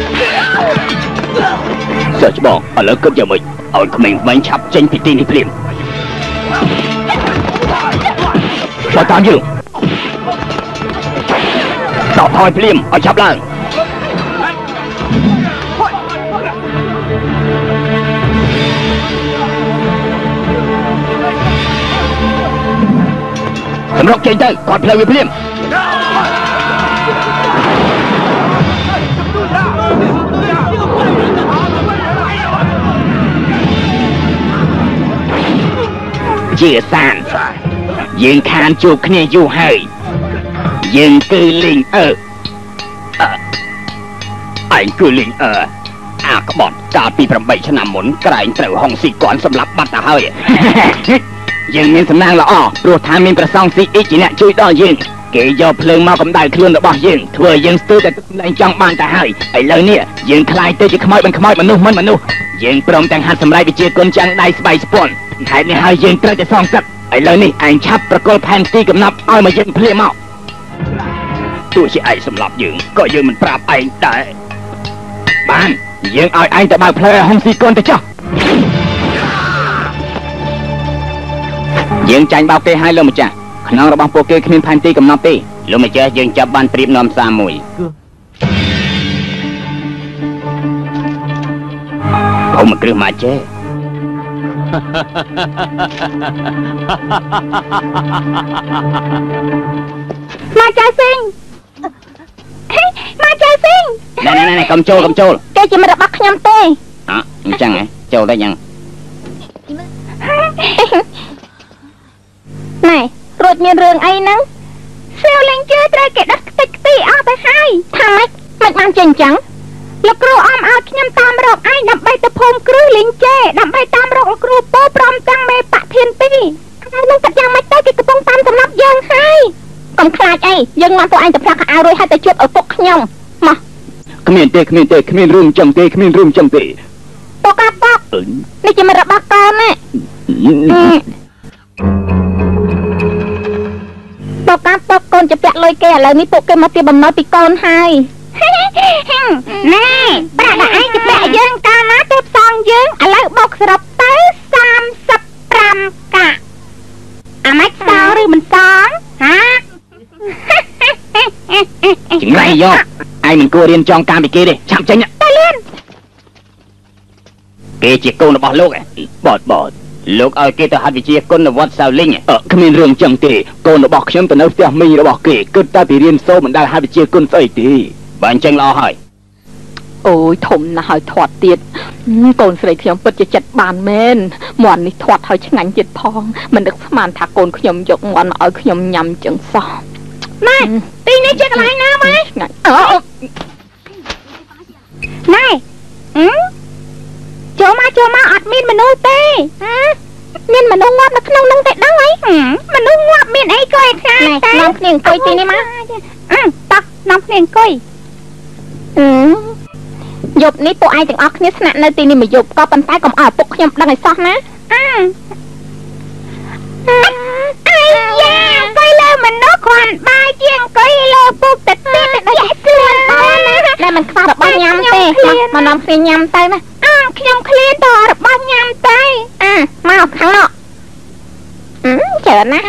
S1: សើចបងឥឡូវគិតយ៉ាងម៉េចឲ្យក្មេងវិញឆាប់ចេញពីទីនេះភ្លាមបើតាមយើងតោះថយភ្លាមឲ្យឆាប់ឡើងសម្រុកចេញទៅគាត់ផ្លូវវាភ្លាមជាសានយើងខានជួបគ្នាយូរហើយយើងគឺលីងឯងគឺលីងអាក្បត់កាលពី8ឆ្នាំមុនក្រែងត្រូវហុងស៊ីគាន់សម្លាប់បាត់ទៅហើយយើងមានសំណាងល្អព្រោះថាមានប្រសងស៊ីអ៊ីជាអ្នកជួយដល់យើងគេយកភ្លើងមកកម្ដៅខ្លួនរបស់យើងធ្វើយើងស្ទើរតែលែងចង់បានទៅហើយឥឡូវនេះយើងខ្លាយទៅជាខ្មោចមិនខ្មោចមនុស្សមិនមនុស្សយើងព្រមទាំងហាត់សម្រេចវិជាគុណចាំងដៃស្បៃស្ពាន់ហេតុនេះហើយយើងត្រូវតែសងសឹកឥឡូវនេះឯងឆាប់ប្រគល់ផែនទីកំណប់ឲ្យមកយើងភ្លាមមកទោះជាឯងសម្លាប់យើងក៏យើងមិនប្រាប់ឯងដែរបានយើងឲ្យឯងទៅបើកផ្លូវឲ្យហុងស៊ីកូនទៅចុះយើងចាញ់បោកគេឲ្យលោកម្ចាស់ក្នុងរបស់ពួកគេគ្មានផែនទីកំណត់ទេលោកម្ចាស់យើងចាប់បានព្រៀបនាំសារមួយកុំមកគ្រឹះមកចេះ
S2: មកចៅស៊ីងមកចៅស៊ីង
S1: ណែកុំចូល
S2: គេជាមិត្តរបស់ខ្ញុំទេ
S1: អញ្ចឹងហ៎ចូលទៅយ៉ាង
S2: ណែរួចមានរឿងអីហ្នឹងសាវលេងជើត្រូវគេដុតខ្ទេចទីអស់ទៅហើយថាម៉េចមិនបានចេញចឹងលោកគ្រូអមឲ្យខ្ញុំតាមរកឯងដើម្បីទៅភូមិគ្រឹះលីងចេដើម្បីតាមរកលោកគ្រូពោព្រមទាំងមេបៈធានទីហើយនឹងកាត់យ៉ាងម៉េចទៅគេកំពុងតាមសម្រាប់យើងហើយកុំខ្លាចអីយើងនាំពួកឯងទៅផ្លាក់កៅអៅរួចហើយទៅជួបឪពុកខ្ញុំមក
S1: គ្មានទេគ្មានរឿងចឹងទេគ្មានរឿងចឹងទេ
S2: ពុកអាពុកនេះជាមិត្តរបស់កូនណាពុកអាពុកកូនจะពាក់លុយគេឥឡូវនេះពួកគេមកទាបបំណុលពីកូនហើយណែប្រាក់ដែលឯងจะពាក់យើងកាលណាទើបសងយើងឥឡូវបោកសរុបទៅ35កាក់អាម៉េចសងឬមិនសងហា
S1: ចង្រៃយកឯងមិនគួររៀនចងតាមពីគេទេឆាប់ចេញ
S2: ទៅលឿន
S1: គេជាកូនរបស់លោកបតលោកឲ្យគេទៅហាត់វិជ្ជាគុណនៅវត្តសាវលីងគ្មានរឿងចឹងទេកូនរបស់ខ្ញុំទៅនៅផ្ទះមីងរបស់គេគិតតែពីរៀនសូត្រមិនដែលហាត់វិជ្ជាគុណស្អីទេបើអញ្ចឹងល្អហើយ
S2: អូយធំណាស់ហើយធាត់ទៀតកូនស្រីខ្ញុំពិតជាចិត្តបានមែនមាន់នេះធាត់ហើយឆ្ងាញ់ទៀតផងមិននឹកស្មានថាកូនខ្ញុំយកមាន់មកឲ្យខ្ញុំញ៉ាំចឹងសោះណែទីនេះជាកន្លែងណាម៉ែឆ្ងាញ់ណែចូលមកអត់មានមនុស្សទេមានមនុស្សងាប់នៅក្នុងនឹងតែដឹងអីមនុស្សងាប់មានអីក៏ឯខាងតែនាំគ្នាអង្គុយទីនេះមកតោះនាំគ្នាអង្គុយយប់នេះពួកឯងទាំងអស់គ្នាស្នាក់នៅទីនេះមួយយប់ក៏ប៉ុន្តែកុំឲ្យឪពុកខ្ញុំដឹងឲ្យសោះណាអាយ៉ាអង្គុយលើមនុស្សគ្រាន់បាយជាអង្គុយលើពុកទឹកទៀតដូចខ្លួនអូនណាតែមិនខ្វះរបស់ញ៉ាំទេមកនាំគ្នាញ៉ាំទៅណាខ្ញុំឃ្លានតរបស់ញ៉ាំទៅមកខាងនោះច្រើនណា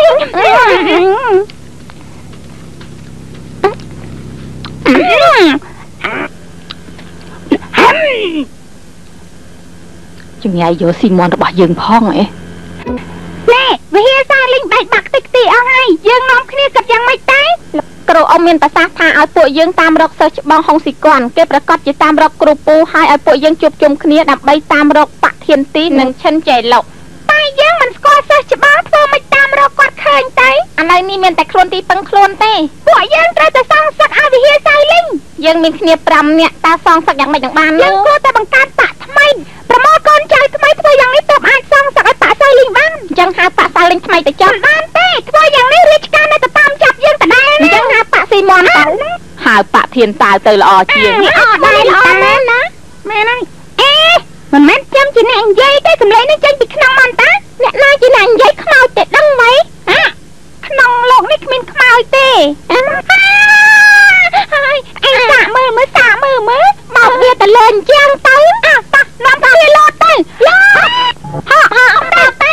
S2: ជំងាយយកស៊ីម៉ុនរបស់យើងផងអីណែវិហារសាលីងបែកបាក់តិចទីអស់ហើយយើងនាំគ្នាគិតយ៉ាងម៉េចតែគ្រូអ៊ំមានប្រសាសន៍ថាឲ្យពួកយើងតាមរកសិស្សច្បងហុងស៊ីគាន់គេប្រកាសជាតាមរកគ្រូពូហើយឲ្យពួកយើងជួបជុំគ្នាដើម្បីតាមរកបៈធានទីនិងឈិនចែឡុកតែយើងមិនស្គាល់សិស្សច្បងធ្វើមិនតាមរកគាត់ឃើញទេឥឡូវនេះមានតែខ្លួនទីពឹងខ្លួនទេពួកយើងត្រូវតែសងសឹកឲ្យវិហារសាលីងយើងមានគ្នា5នាក់តើសងសឹកយ៉ាងម៉េចនឹងបានយើងគួរតែបង្កើតបៈថ្មីប្រមូលកូនចៅថ្មីធ្វើយ៉ាងនេះទើបអាចសងសឹកឲ្យបៈសាលីងបានអញ្ចឹងហៅបៈសាលីងថ្មីទៅចុះបានទេធ្វើយ៉ាងនេះរាជការនៅតែតាមចាប់យើងដដែលអញ្ចឹងហៅបៈស៊ីម៉ុនទៅហៅបៈធានតាវទៅល្អជាងល្អដែរល្អមែនណាមែនហើយមិនមែនចាំជាអ្នកនិយាយទេសម្លេងនេះចេញពីក្នុងមិនតាអ្នកណាជាអ្នកនិយាយខ្មោចតែដឹងហ្មងក្នុងលោកនេះគ្មានខ្មោចទេហើយអញសាកមើលបោកវាទៅលើអញ្ចឹងទៅតោះនាំទៅវាលោតទៅលោតទៅ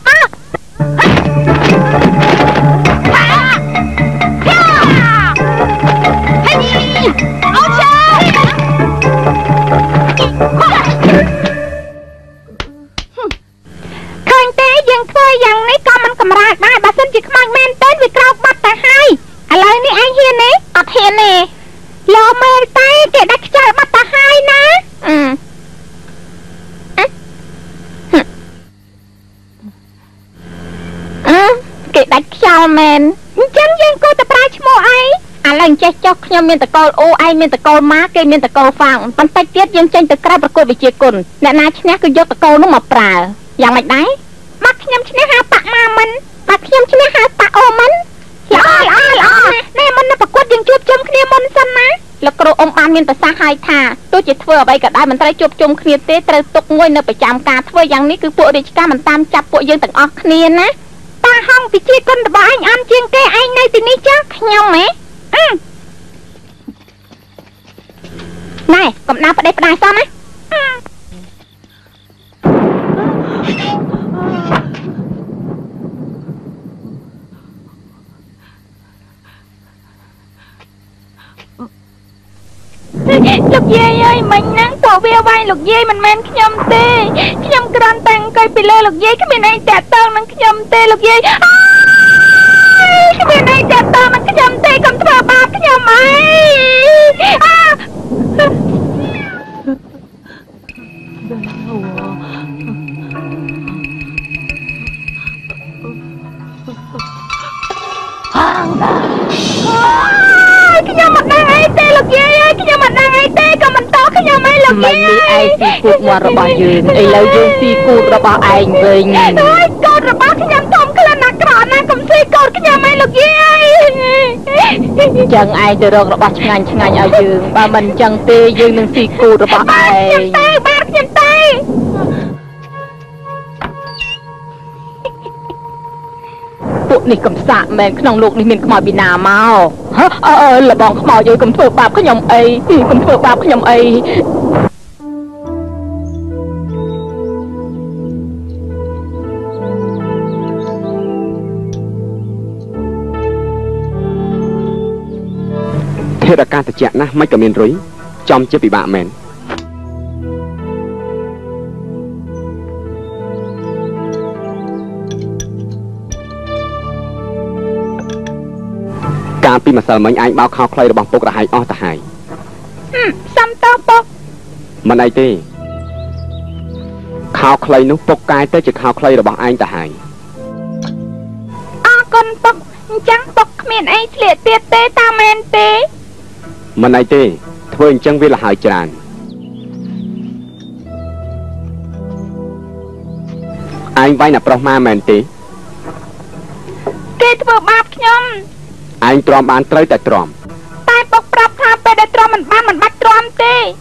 S2: យ៉ាងនេះក៏មិនកម្រាលដែរបើសិនជាខ្មោចមែនទេវាក្រោកបាត់ទៅហើយឥឡូវនេះឯងហ៊ានទេអត់ហ៊ានទេលោមើលតែគេដាច់ខ្យល់បាត់ទៅហើយណាគេដាច់ខ្យល់មែនអញ្ចឹងយើងគួរតែប្រើឈ្មោះអីឥឡូវចេះចុះខ្ញុំមានតកូលអូឯងមានតកូលម៉ាគេមានតកូលហ្វាំងបន្តិចទៀតយើងចេញទៅក្រៅប្រកួតវិជ្ជាគុណអ្នកណាឈ្នះគឺយកតកូលនោះមកប្រើយ៉ាងម៉េចដែរបាត់ខ្ញុំឈ្នះហៅប៉ាម៉ាមិនបាត់ខ្ញុំឈ្នះហៅប៉ាអូមិនល្អណែមុននៅប្រកួតយើងជួបជុំគ្នាមុនសិនណាលោកគ្រូអ៊ំបានមានប្រសាសន៍ឲ្យថាទោះជាធ្វើអ្វីក៏ដោយមិនត្រូវជួបជុំគ្នាទេត្រូវទុកមួយនៅប្រចាំការធ្វើយ៉ាងនេះគឺពួករាជការមិនតាមចាប់ពួកយើងទាំងអស់គ្នាណាតាហងវិជាគុណរបស់អញអន់ជាងគេឯងនៅទីនេះចាខ្ញុំហ៎ណែកុំដើរផ្ដេសផ្ដាសសោះណាលោកយាយអើយមិញហ្នឹងពួកវាវាយលោកយាយមិនមែនខ្ញុំទេខ្ញុំគ្រាន់តែអង្គុយពីលើលោកយាយគ្មានអីតាក់ទងនឹងខ្ញុំទេលោកយាយគ្មានអីតាក់ទងនឹងខ្ញុំទេកុំធ្វើបាបខ្ញុំអីខ្ញុំមិនដឹងអីទេក៏មិនតខ្ញុំអីលោកយាយមិននេះឯងស៊ីគូតមាត់របស់យើងឥឡូវយើងស៊ីគូតរបស់ឯងវិញហើយកូនរបស់ខ្ញុំធំក្លិនអាក្រក់ណាស់កុំស៊ីកូនខ្ញុំអីលោកយាយចឹងឯងទៅរករបស់ឆ្ងាញ់ឲ្យយើងបើមិនចឹងទេយើងនឹងស៊ីគូតរបស់ឯងបាទខ្ញុំទៅពួកនេះកំសាកមែនក្នុងលោកនេះមានខ្មោចពីណាមកលបងខ្មោចអើយកុំធ្វើបាបខ្ញុំអីកុំធ្វើបាបខ្ញុំអី
S1: ហេតុអាកាសត្រជាក់ណាស់មិនក៏មានរុយចំជាពិបាកមែនកាលពីម្សិលមិញឯងបោកខោខ្លីរបស់ពុករហ័យអស់ទៅហើយ
S2: សំតោពុក
S1: មិនអីទេខោខ្លីនោះពុកកែទៅជាខោខ្លីរបស់ឯងទៅហើយ
S2: អរគុណពុកអញ្ចឹងពុកគ្មានអីស្លៀកទៀតទេតាមែនទេ
S1: មិនអីទេធ្វើអញ្ចឹងវាលហើយច្រើនឯងវាយណាប្រុសម៉ាមែនទេ
S2: គេធ្វើបាបខ្ញុំ
S1: ឯងទ្រាំបានត្រូវតែទ្រាំ
S2: តែពុកប្រាប់ថាពេលដែលទ្រាំមិនបានមិនបាច់ទ្រាំទេឥ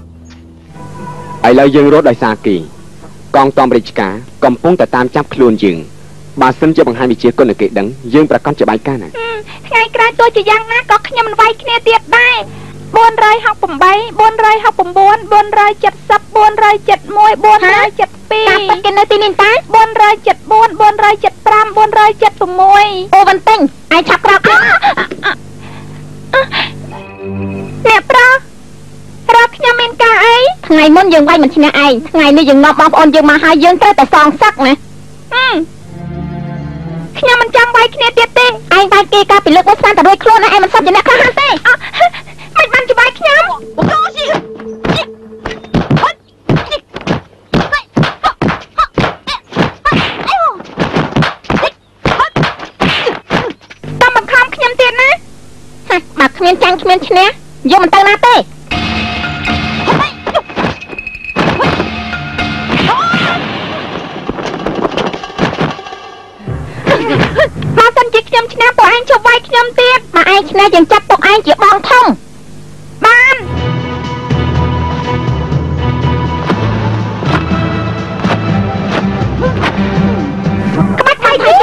S1: ឡូវយើងរត់ដោយសារគីកងទ័ពរាជការកំពុងតែតាមចាប់ខ្លួនយើងបើសិនជាបង្ហាញវិជាគុណគេដឹងយើងប្រកាសជាបាយការណា
S2: ថ្ងៃក្រោយទោះជាយ៉ាងណាក៏ខ្ញុំមិនវាយគ្នាទៀតដែរ468 469 470 471 472តាមពិតគេនៅទីនេះតា474 475 476អូបន្ទិញឯងឆាប់ក្រោកអ្នកប្រុសខ្ញុំមានការអីថ្ងៃមុនយើងវាយមិនឈ្នះឯងថ្ងៃនេះយើងនាំបងប្អូនយើងមកហើយយើងត្រូវតែសងសឹកណាខ្ញុំមិនចង់វាយគ្នាទៀតទេឯងវាយគេកាលពីលើកមុនស្មានតែរួចខ្លួនឯងមិនសុខជាអ្នកខ្លះទេមិនបានជាវាយខ្ញុំតាមបង្ខំខ្ញុំទៀតណាបើគ្មានចាញ់គ្មានឈ្នះយកមិនទៅណាទេបើសិនជាខ្ញុំឈ្នះពួកឯងជប់វាយខ្ញុំទៀតបើឯងឈ្នះយើងចាប់ពួកឯងជាបងធំបានក្បាច់ថៃទី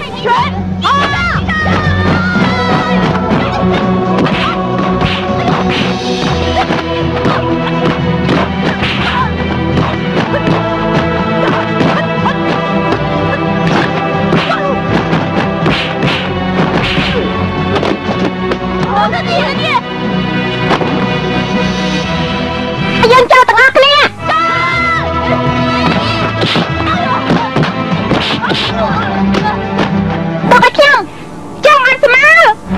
S2: យើងចូលទាំងអស់គ្នាបុកឲ្យខ្ញុំចាំអត់ស្មើ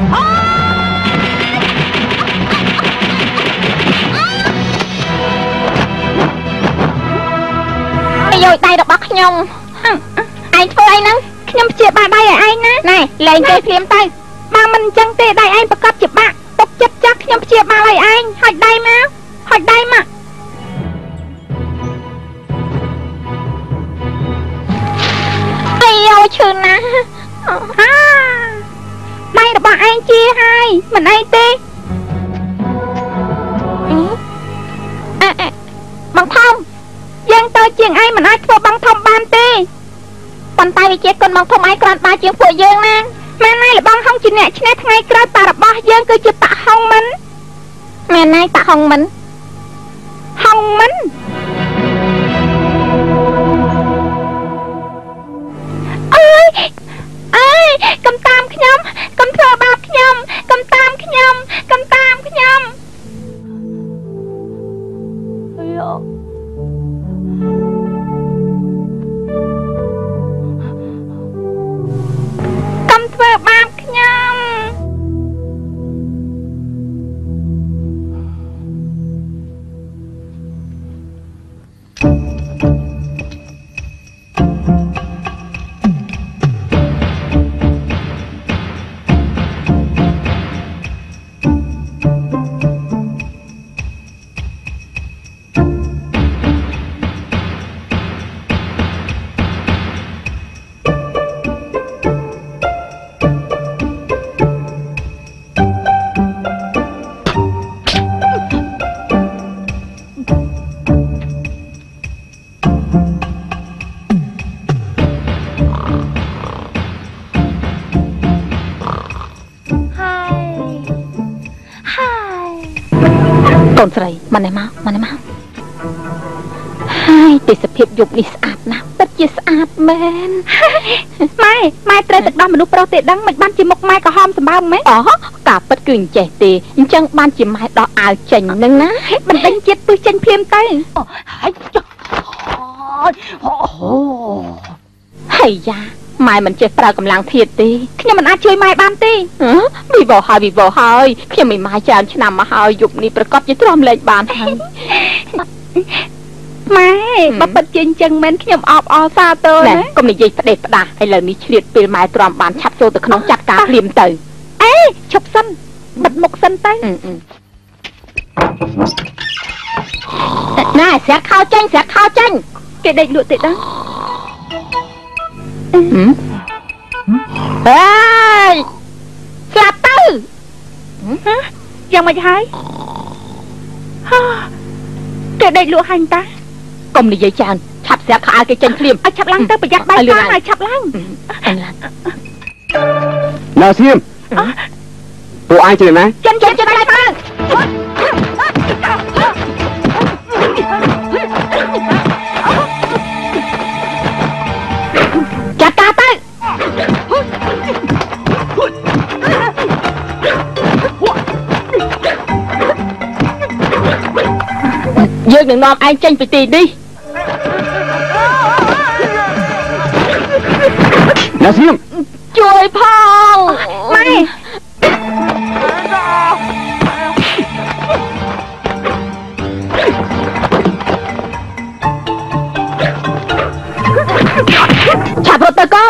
S2: យកដៃរបស់ខ្ញុំឯងធ្វើអីហ្នឹងខ្ញុំព្យាបាលដៃឲ្យឯងណាណែលែងគេភ្លាមទៅបើមិនអញ្ចឹងទេដៃឯងប្រកាសជាបាក់ទុកចិត្តចាស់ខ្ញុំព្យាបាលឲ្យឯងហុចដៃមកហុចដៃមកអាយឈឺណាស់ដៃរបស់ឯងជាហើយមិនអីទេបងធំយើងទៅជាងឯងមិនអាចធ្វើបងធំបានទេប៉ុន្តែវិជាគុណបងធំឯងគ្រាន់បើជាងពួកយើងណាម៉ែណៃលបងហុងជាអ្នកឈ្នះថ្ងៃក្រោយតារបស់យើងគឺជាតាហុងមិនម៉ែណៃតាហុងមិនហុងមិនអើយកុំតាមខ្ញុំកុំធ្វើបាបខ្ញុំកុំតាមខ្ញុំកុំតាមខ្ញុំកុំធ្វើបាបខ្ញុំนใส่มันไหนมาให้ติดสเปียบหยุบนี่สะอาดนะตัดจีสะอาดแมนไม่เตะตักดำมนุษย์โปรเตดังมันบ้านจีมกไม้ก็หอมสบายไหมอ๋อกาปัดกึ่งใจตีจังบ้านจีไม้ดอกอาเจนนึงนะมันเป็นเจ็ดปืนเจนเพียมเต้เฮ้ยยาไม้มันเจ็บปลากำลังเทียดตีขี้มันอาช่วยไม้บ้านตีบีบหอยขี้ไม่ไม้จานชนะมาหอยหยุบนี่ประกอบยึดรอมเลยบ้านให้ไม่บับจริงจังมันขี้ออบอซาโตนะก็ไม่ยิงประเด็ดประดาไอ้เหล่านี้เฉียดปีไม้ตรอมบานชับโซตะขนมจัดการเลียมเตยชบสั้นบัดหมกสั้นเต้น่าเสียข้าวจังเกด็กหลุดติดนะเฮ้ยสลับตื้อยังไม่ใช่เกด็กหลุดหันตากลมในใจจานฉับเสียขาเกจันเลียมฉับล้างเต้ประหยัดใบฟ้าหน่อยฉับล้าง
S1: นาเซียมตัวไอเจอไหมจัน
S2: จะอะไรบ้างจัดการเต้ยืนหนึ่งนอนไอจันไปตีดิ
S1: นาเซียม
S2: ช่วยพ่อไม่ฉับรถตะก้อน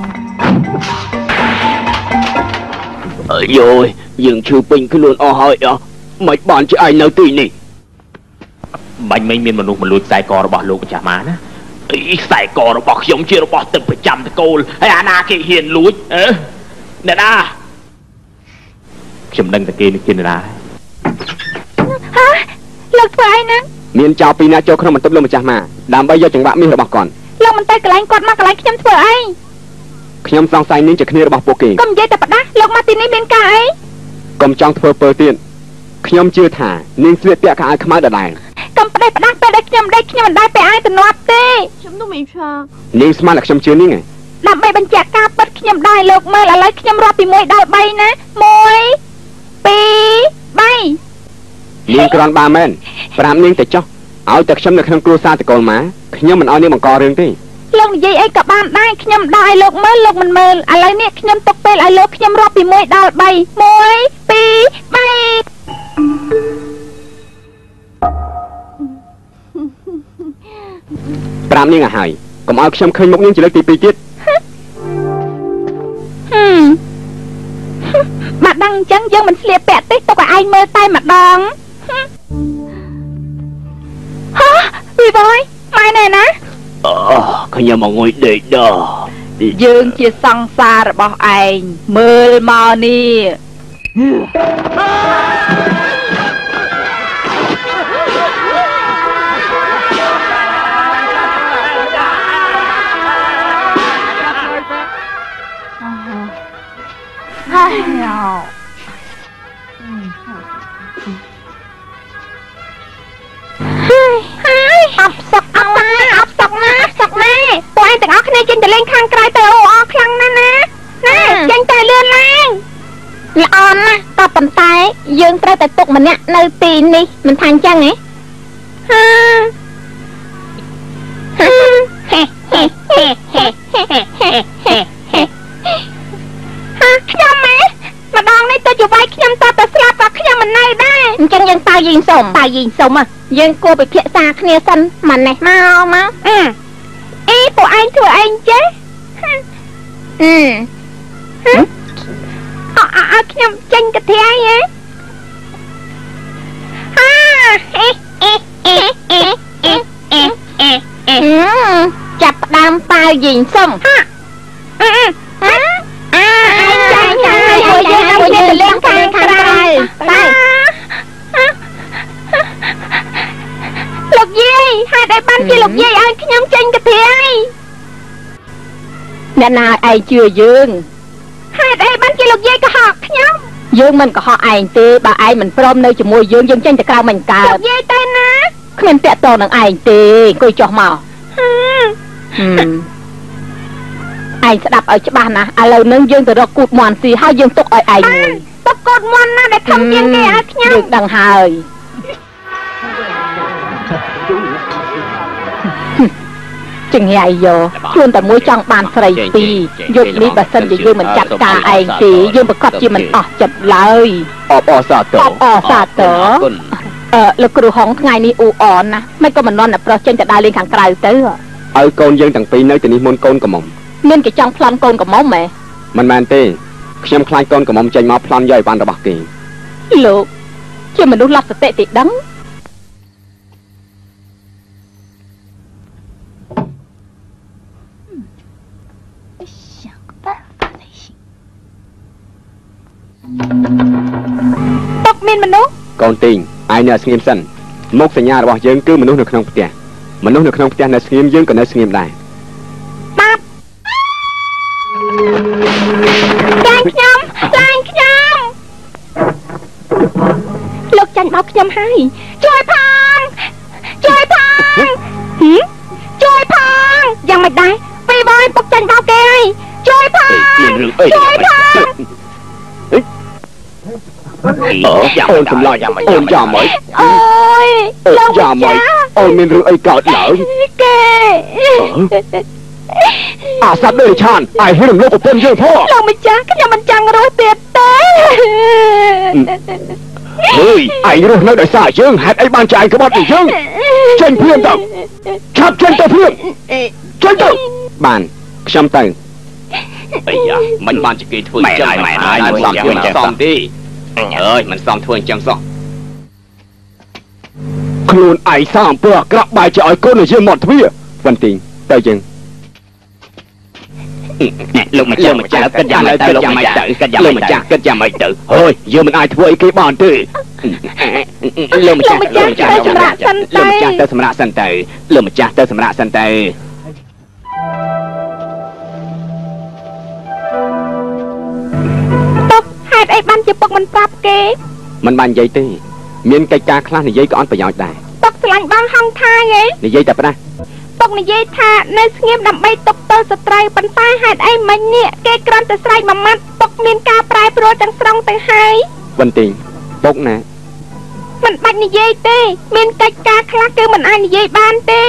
S1: โย่ยังชื่อปิงขึ้นล้วนอ้อหอยอ่ะไม่บ้านจะไอเนื้อตีนี่
S3: บันไม่มีมนุษย์มันลุยใส่กอระบาดลูกจะมานะใส่กอระบาดยมเชียระบาดตึกประจำตะโกนให้อาณาเกียเหียนลุยเนี่ยนะชมดังตะเกียนกินอะไร
S2: ฮะเลิกไฟนะ
S1: เมียนเจ้าปีนาโจขนมมันตบลงมาจากมาดามใบยอดจังหวะมีระบาดก่อน
S2: เรามันไต่กระไรกอดมากระไรขยำเฟื่อไอ้
S1: ขยำสองไซนี้จะขณีระบาดโปเก
S2: ก็มเย่แต่ปะนะลงมาตีนี้เมียนไก่
S1: ก็มจังเฟอร์เปอร์เตียนขยำเชื่อถ่านิ่งเสียเปียกขาขมาดได้
S2: ก็มได้ปะนะไปได้ขยำมันได้ไปไอ้แต่นวดเต้ฉันต้องมีชา
S1: นิ่งสมาร์ทขยำเชื่อนี่ไง
S2: ดำใบบรรจักกาปัดขยำได้โลกเมื่ออะไรขยำรอปีมวยได้ใบนะมวยปีใบ
S1: นิ่งกรอนบาแมนปรามนิ่งแต่เจ้าเอาแต่ขยำในขนมกลัวซาตะโกนมาขยำมันเอาเนี่ยมันกอเรื่องที่
S2: ลงยัยไอ้กับบ้านได้ขยำได้โลกเมื่อโลกมันเมื่ออะไรเนี่ยขยำตกเป็นไอ้โลกขยำรอปีมวยได้ใบมวยปีใบ
S1: ปรามนิ่งหายก็มาเอาขยำเคยมุกนิ่งจะเลิกตีปีจิต
S2: มาดังจังยังมันเสียแปะติ๊กตกไอ้เมื่อใต้มาดังฮะวีบอยไม่แน่นะ
S1: ขยำมองงอยเด็ดดอ
S2: ยืงจีสังสารบอกไอ้เมื่อมานี่อับสกเอามาอับสกมาตัวไอ้แต่เอาคะแนนจินจะเล่นข้างไกลแต่โอ้อครั้งนั้นนะจินแต่เลื่อนแรงละอ่อนนะต่อปันตายยืงแต่ตกมันเนี่ยในตีนี่มันทางจังไงขยำไหมมาดองในตัวอยู่ใบขยำตาแต่สลับกับขยำมันในได้จังยังตายยิงสมอ่ะยังกลัวไปเพี้ยซาขเนียสันมันไหนมาเอามาตัวไอ้ถั่วไอ้เจ๊เอาขยำจังกระเทียไงจับดำตายยิงสมเล่นข้างไกลหลบยี่ให้ได้บ้านที่หลบยี่ไอ้ขยำจังกระเทียนานาไอ้เชื่อยืงให้ได้บ้านที่หลบยี่ก็หอกขย dương mình có họ ảnh tê bà ai mình prom nơi chỉ môi dương tranh từ cao mình cao chụp dây tay ná không tẹt to nằng ảnh tê coi cho màu ảnh sẽ đạp ở chỗ bà nè à lâu nâng dương từ đó cụt mòn xì hai dương tục ở ảnh tục cụt mòn nè để thăm viên kìa nhau được đằng hời chừng ngày giờ luôn tại mối trong bàn sợi tì dục đi bà sân để dương mình chặt cả ảnh thì dương bật cọp chi mình chật lời xa tớ lực cừu hóng ngày ní u ổn nè mấy con mình non là pro trên tại đai lên hàng cày tới
S1: ở con dân thằng pi nơi từ ní môn con cầm mỏng
S2: nên cái trong plan con cầm mỏng mẹ
S1: mình mang tê xem khai con cầm mỏng chơi máu plan dây bàn đã bạc kì
S2: lục chứ mình đúng lọt tệ tị đắng tóc miên mình đúng
S1: con tiền ai nợ nghiêm sân mộtสัญญาរបស់យើងគឺមនុស្សនៅក្នុងផ្ទះមនុស្សនៅក្នុងផ្ទះនៅស្ងៀមយើងក៏នៅស្ងៀមដែរ
S2: បាទចាញ់ខ្ញុំលោកចាញ់បោកខ្ញុំហើយជួយផងជួយយ៉ាងមិនដែរពីបយពុកចាញ់បោកគេហើយជួយផង
S1: អូនសម្លាញ់អូនយ៉ាមក
S2: អូយលោកយ៉ាមក
S1: អូនមានរឿងអីកើតឡើង
S2: គេ
S1: អាសាប់ដូចឆានអាយហឹងលោកប្រពន្ធយើងផង
S2: លោកម្ចាស់ខ្ញុំមិនចាំរស់ទៀតទេ
S1: អើយឯងរស់នៅដោយសារយើងហេតុអីបានចាយក្បត់ពីយើងចេញព្រាមទៅឆាប់ចេញទៅព្រាមចេញទៅបានខ្ញុំទៅ
S3: អីយ៉ាមិនបានជាគេធ្វើអញ្ចឹងម៉ែអាយមិនសមធ្វើអញ្ចឹងសមទេអើយមិនសមធ្វើអញ្ចឹងសោះ
S1: ខ្លួនឯងសាអំពើអាក្រក់បែរជាឲ្យកូននិយាយមកទ្វាវ៉ាន់ទីងទៅយើង
S3: លោកម្ចាស់គិតយ៉ាងម៉េចទៅលោកម្ចាស់គិតយ៉ាងម៉េចទៅគិតយ៉ាងម៉េចទៅ
S1: អើយយើងមិនអាចធ្វើអីគេបានទេ
S3: លោកម្ចាស់ទៅសម្រាប់សិនទៅ
S1: លោកម្ចាស់ទៅសម្រាប់សិនទៅលោកម្ចាស់ទៅសម្រាប់សិនទៅ
S2: ពុកហេតុអីបានជាពុកមិនប្រាប់គេ
S1: មិនបាននិយាយទេមានកិច្ចការខ្លះនិយាយក៏អត់ប្រយោជន៍ដែរ
S2: ពុកស្រឡាញ់បងហងថាយឯង
S1: និយាយតែប៉ុណ្ណា
S2: ពុកនិយាយថានៅស្ងៀមដើម្បីទុកទោសស្ត្រីប៉ុន្តែហេតុអីមិញនេះគេគ្រាន់តែស្រែកមួយម៉ាត់ពុកមានការប្រែប្រួលទាំងស្រុងទៅហើយ
S1: វ៉ាន់ទីងពុកណា
S2: មិនបាច់និយាយទេមានកិច្ចការខ្លះគឺមិនអាចនិយាយបានទេ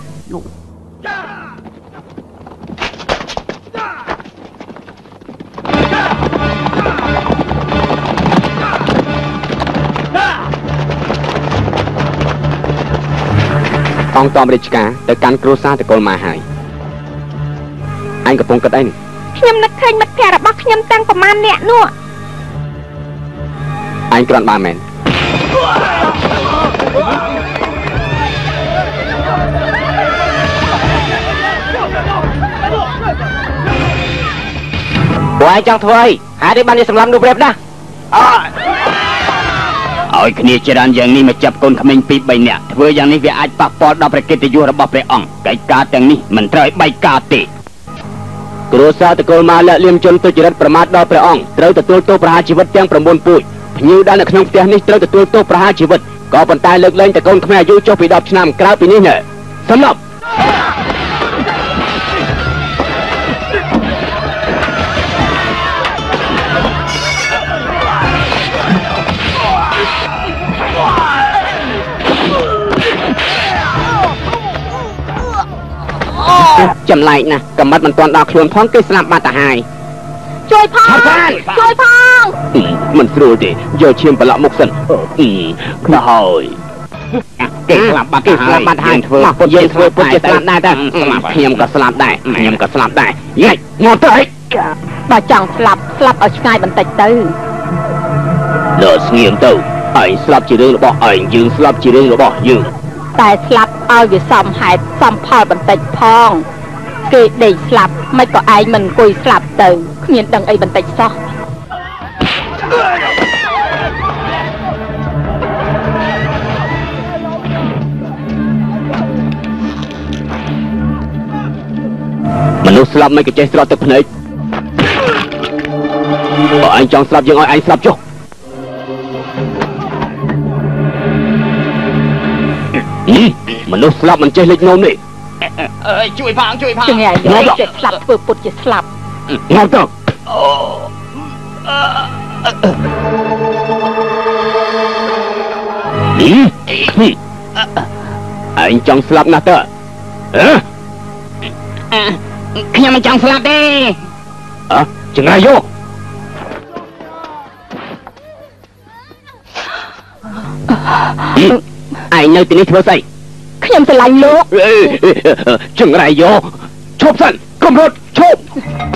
S1: អង្គតំរាជការទៅកាន់គ្រួសារតកូលម៉ាហើយអញកំពុងគិតអី
S2: ខ្ញុំនឹកឃើញមិត្តភក្តិរបស់ខ្ញុំតាំងប្រមាណអ្នកនោះ
S1: អញគ្រាន់បានមែន
S3: ពួកឯងចង់ធ្វើអីហេតុអីបានជាសម្លាប់នោះព្រាបណាឲ្យគ្នាច្រើនយ៉ាងនេះមកចាប់កូនក្មេង2 3នាក់ធ្វើយ៉ាងនេះវាអាចប៉ះពាល់ដល់ព្រះកិត្តិយសរបស់ព្រះអង្គកិច្ចការទាំងនេះមិនត្រូវឲ្យបែកការទេ
S1: គ្រួសារតកូលម៉ាលាក់លៀមជនទុច្ចរិតប្រមាថដល់ព្រះអង្គត្រូវទទួលទោសប្រហារជីវិតទាំង9ពូជភ្ញៀវដែលនៅក្នុងផ្ទះនេះត្រូវទទួលទោសប្រហារជីវិតក៏ប៉ុន្តែលើកលែងតកូនក្មេងអាយុចុះពី10ឆ្នាំក្រៅពីនេះណែសម្លាប់ចម្លែកណាស់កំបិតមិនទាន់ដល់ខ្លួនផងគេស្លាប់បាត់ទៅហើយ
S2: ជួយផង
S1: មិនស្រួលទេយកឈាមប្រឡាក់មុខសិនទៅហើយគេស្លាប់បាត់ទៅហើយធ្វើយើងធ្វើពុតជាស្លាប់ដែរខ្ញុំក៏ស្លាប់ដែរញ៉ៃមកទៅ
S2: បើចង់ស្លាប់ឲ្យឆ្ងាយបន្តិចទៅ
S1: លើស្ងៀមទៅឯងស្លាប់ជារឿងរបស់ឯងយើងស្លាប់ជារឿងរបស់យើង
S2: តែស្លាប់ឲ្យវាសមហេតុសមផលបន្តិចផងគេដេកស្លាប់មិនក៏ឯងមិនអង្គុយស្លាប់ទៅគ្មានដឹងអីបន្តិចសោះ
S1: មនុស្សស្លាប់មិនក៏ចេះស្រក់ទឹកភ្នែកបើឯងចង់ស្លាប់យើងឲ្យឯងស្លាប់ចុះមនុស្សស្លាប់មិនចេះលេចនោមនេះ
S3: ជួយផង
S2: ចឹងហើយចិត្តស្លាប់ធ្វើពុតជាស្លាប់
S1: ងាប់ទៅឯងចង់ស្លាប់ណាស់តើ
S2: ខ្ញុំមិនចង់ស្លាប់ទេ
S1: ចង្រៃយកឯងនៅទីនេះធ្វើស្អី
S2: ខ្ញុំស្រឡាញ់លោក
S1: ចង្រៃយកឈប់សិនកុំរត់ឈប់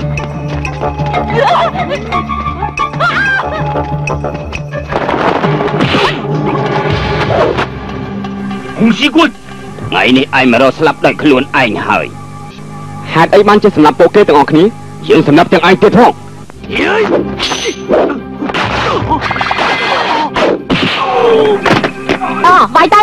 S3: ហុងស៊ីគួយ
S1: ថ្ងៃនេះឯងមករកស្លាប់ដោយខ្លួនឯងហើយហេតុអីបានជាសម្លាប់ពួកគេទាំងអស់គ្នាយើងសម្លាប់ទាំងឯងទៀតផង
S2: វាយទៅ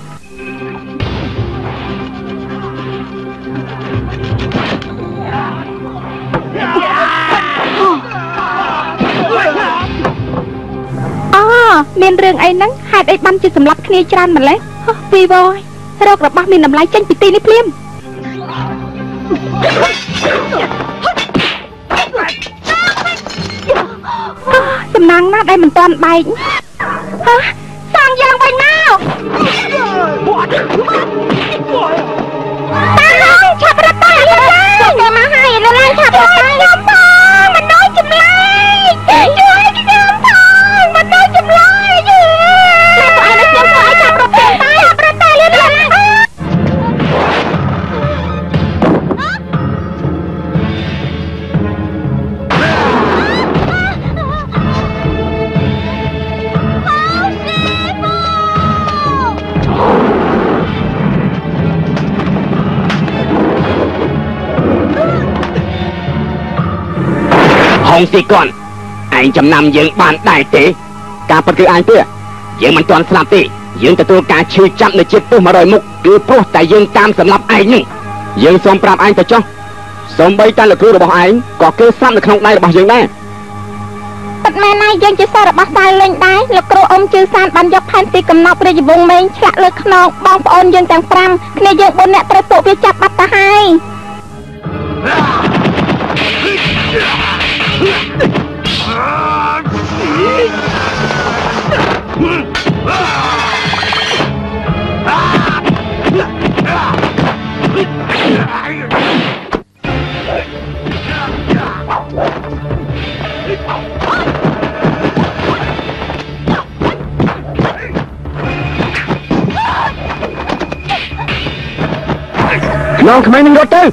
S2: មានរឿងអីហ្នឹងហេតុអីបានជាសម្លាប់គ្នាច្រើនម្លេះពីវយរករបស់មានតម្លៃចេញពីទីនេះភ្លាមសំណាងណាស់ដែលមិនទាន់បែកសាងយ៉ាងវិញមកតាហើយឆាប់រត់ទៅលឿនគេមកហើយលឿនឆាប់រត់ទៅខ្ញុំផងមិនដូចចម្លែកជួយខ្ញុំផងមិនដូចចម្លែកតែទៅឲ្យខ្ញុំធ្វើឲ្យឆាប់រត់ទៅលឿន
S1: ហងស៊ីគាត់ឯងចំណាំយើងបានដែរទេការពិតគឺឯងទេយើងមិនទាន់ស្លាប់ទេយើងទទួលការឈឺចាប់នៅជាតិពោះ100មុខគឺព្រោះតែយើងតាមសម្លាប់ឯងនឹងយើងសូមប្រាប់ឯងទៅចុះសូម្បីតែលោកគ្រូរបស់ឯងក៏គេស្លាប់នៅក្នុងដៃរបស់យើងដែរ
S2: ពិតមែនហើយយើងជាសិស្សរបស់សាយលេងដែរលោកគ្រូអ៊ំជឿសានបានយកផែនទីកំណត់រាជវង្សមេងឆ្លាក់លើខ្នងបងប្អូនយើងទាំង5គ្នាយើង4នាក់ត្រូវពួកវាចាប់បាត់ទៅហើយ
S1: น้องក្មេងនឹងរត់ទៅ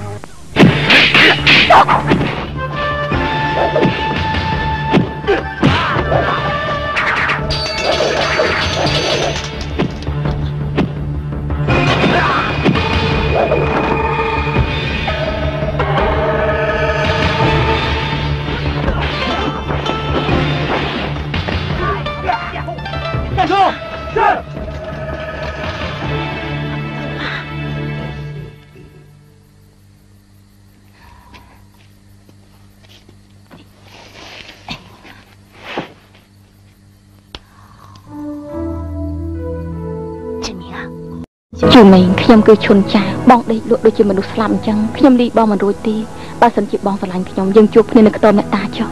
S1: ជឿមែនខ្ញុំគឺឈុនចាបងដេកលក់ដូចជាមនុស្សស្លាប់អញ្ចឹងខ្ញុំលីបងមិនរួចទេបើសិនជាបងស្រឡាញ់ខ្ញុំយើងជួបគ្នានៅខ្ទមអ្នកតាចុះ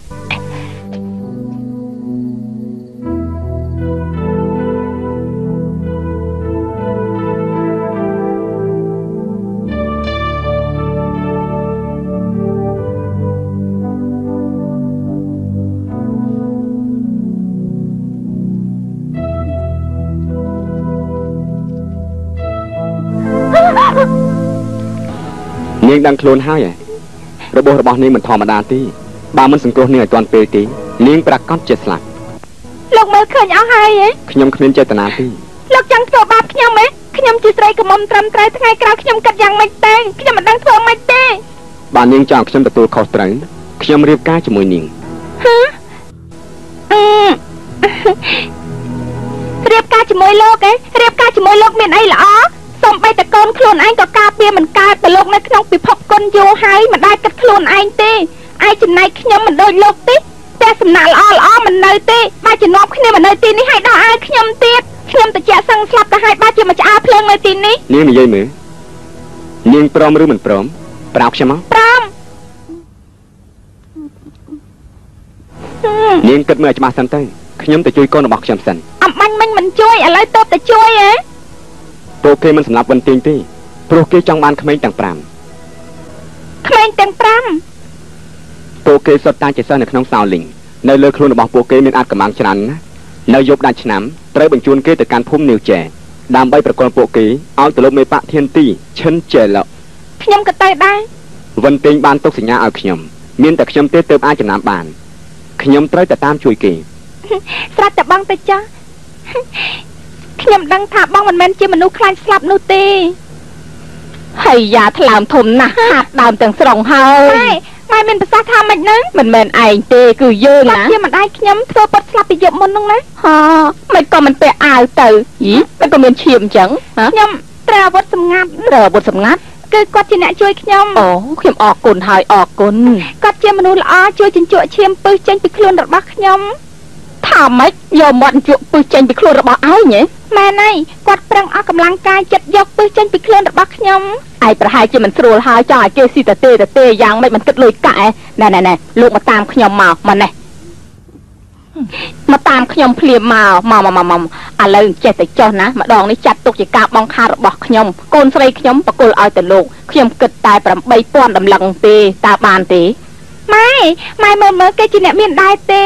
S1: នាងដឹងខ្លួនហើយរបស់នាងមិនធម្មតាទេបើមិនសង្គ្រោះនាងឲ្យទាន់ពេលទេនាងប្រកាសជាស្លាប់លោកមើលឃើញអស់ហើយខ្ញុំគ្មានចេតនាទេលោកចង់ធ្វើបាបខ្ញុំហ៎ខ្ញុំជាស្រីកមុំត្រឹមត្រូវថ្ងៃក្រោយខ្ញុំគិតយ៉ាងម៉េចទេខ្ញុំមិនដឹងធ្វើម៉េចទេបើនាងចង់ខ្ញុំទទួលខុសត្រូវខ្ញុំរៀបការជាមួយនាងរៀបការជាមួយលោករៀបការជាមួយលោកមានអីល្អសូម្បីតែកូនខ្លួនឯងក៏ការពារមិនកើតទៅលោកនៅក្នុងពិភពគុណយូរហើយមិនដែលគិតខ្លួនឯងទេឯចំណែកខ្ញុំមិនដូចលោកទេតែសំណាក់ល្អមិននៅទេបើជំនាប់គ្នាមិននៅទីនេះឲ្យដល់ឲ្យខ្ញុំទៀតឆ្
S2: ខ្ញុំទៅជាសឹងស្លាប់ទៅហើយបាច់ជាមកឆ្អើភ្លើងនៅទីនេះ
S1: នាងនិយាយមើលនាងព្រមឬមិនព្រមប្រាប់ខ្ញុំមក
S2: ព្រម
S1: នាងគិតមើលឲ្យច្បាស់សិនទៅខ្ញុំទៅជួយកូនរបស់ខ្ញុំសិន
S2: អំបាញ់មិញមិនជួយឥឡូវទៅជួយហ៎
S1: ពួកគេមិនសម្លាប់វិនទៀងទេព្រោះគេចង់បានក្មេងទាំង5
S2: ក្មេងទាំង
S1: 5ពួកគេសុទ្ធតែជាសិស្សនៅក្នុងសោលីងនៅលើខ្លួនរបស់ពួកគេមានអាចកម្លាំងច្រើនណាស់នៅយប់ដាច់ឆ្នាំត្រូវបញ្ជូនគេទៅកាន់ភូមិនីវចែដើម្បីប្រគល់ពួកគេឲ្យទៅលោកមេបៈធានទីឈិនចែឡ
S2: ខ្ញុំក៏ទៅដែរ
S1: វិនទៀងបានទុកសញ្ញាឲ្យខ្ញុំមានតែខ្ញុំទេទើបអាចចំណាំបានខ្ញុំត្រូវតែតាមជួយគេ
S2: ស្រាប់តែបងទៅចាស់ខ្ញុំដឹងថាបងមិនមែនជាមនុស្សខ្លាចស្លាប់នោះទេហើយយ៉ាថ្លើមធំណាស់ហាត់ដើមទាំងស្រុងហើយម៉ែមានប្រសាសន៍ថាម៉េចហ្នឹងមិនមែនឯងទេគឺយើងណាជាម្ដាយខ្ញុំធ្វើពុតស្លាប់ពីយប់មុនហ្នឹងណាមិនក៏មិនពាក់អាវទៅមិនក៏មានឈាមអញ្ចឹងខ្ញុំត្រូវអាវុធសម្ងាត់គឺគាត់ជាអ្នកជួយខ្ញុំអូខ្ញុំអរគុណហើយអរគុណគាត់ជាមនុស្សល្អជួយជញ្ជក់ឈាមពឹសចេញពីខ្លួនរបស់ខ្ញុំថាម៉េចយកមាត់ជក់ពឹសចេញពីខ្លួនរបស់ឯងហ៎ម៉ែណៃគាត់ប្រឹងអស់កម្លាំងកាយចិត្តយកពឹសចេញពីខ្លួនរបស់ខ្ញុំឯងប្រហែលជាមិនស្រួលហើយចង់ឲ្យគេស៊ីតេយ៉ាងម៉េចមិនគិតលុយកាក់ណែលោកមកតាមខ្ញុំមកនេះមកតាមខ្ញុំភ្លាមមកឥឡូវចេះតែចុះណាម្ដងនេះចាត់ទុកជាការបងខារបស់ខ្ញុំកូនស្រីខ្ញុំបកគលឲ្យទៅលោកខ្ញុំគិតតែ8000តម្លឹងទេតើបានទេម៉ែមើលគេជាអ្នកមានដែរទេ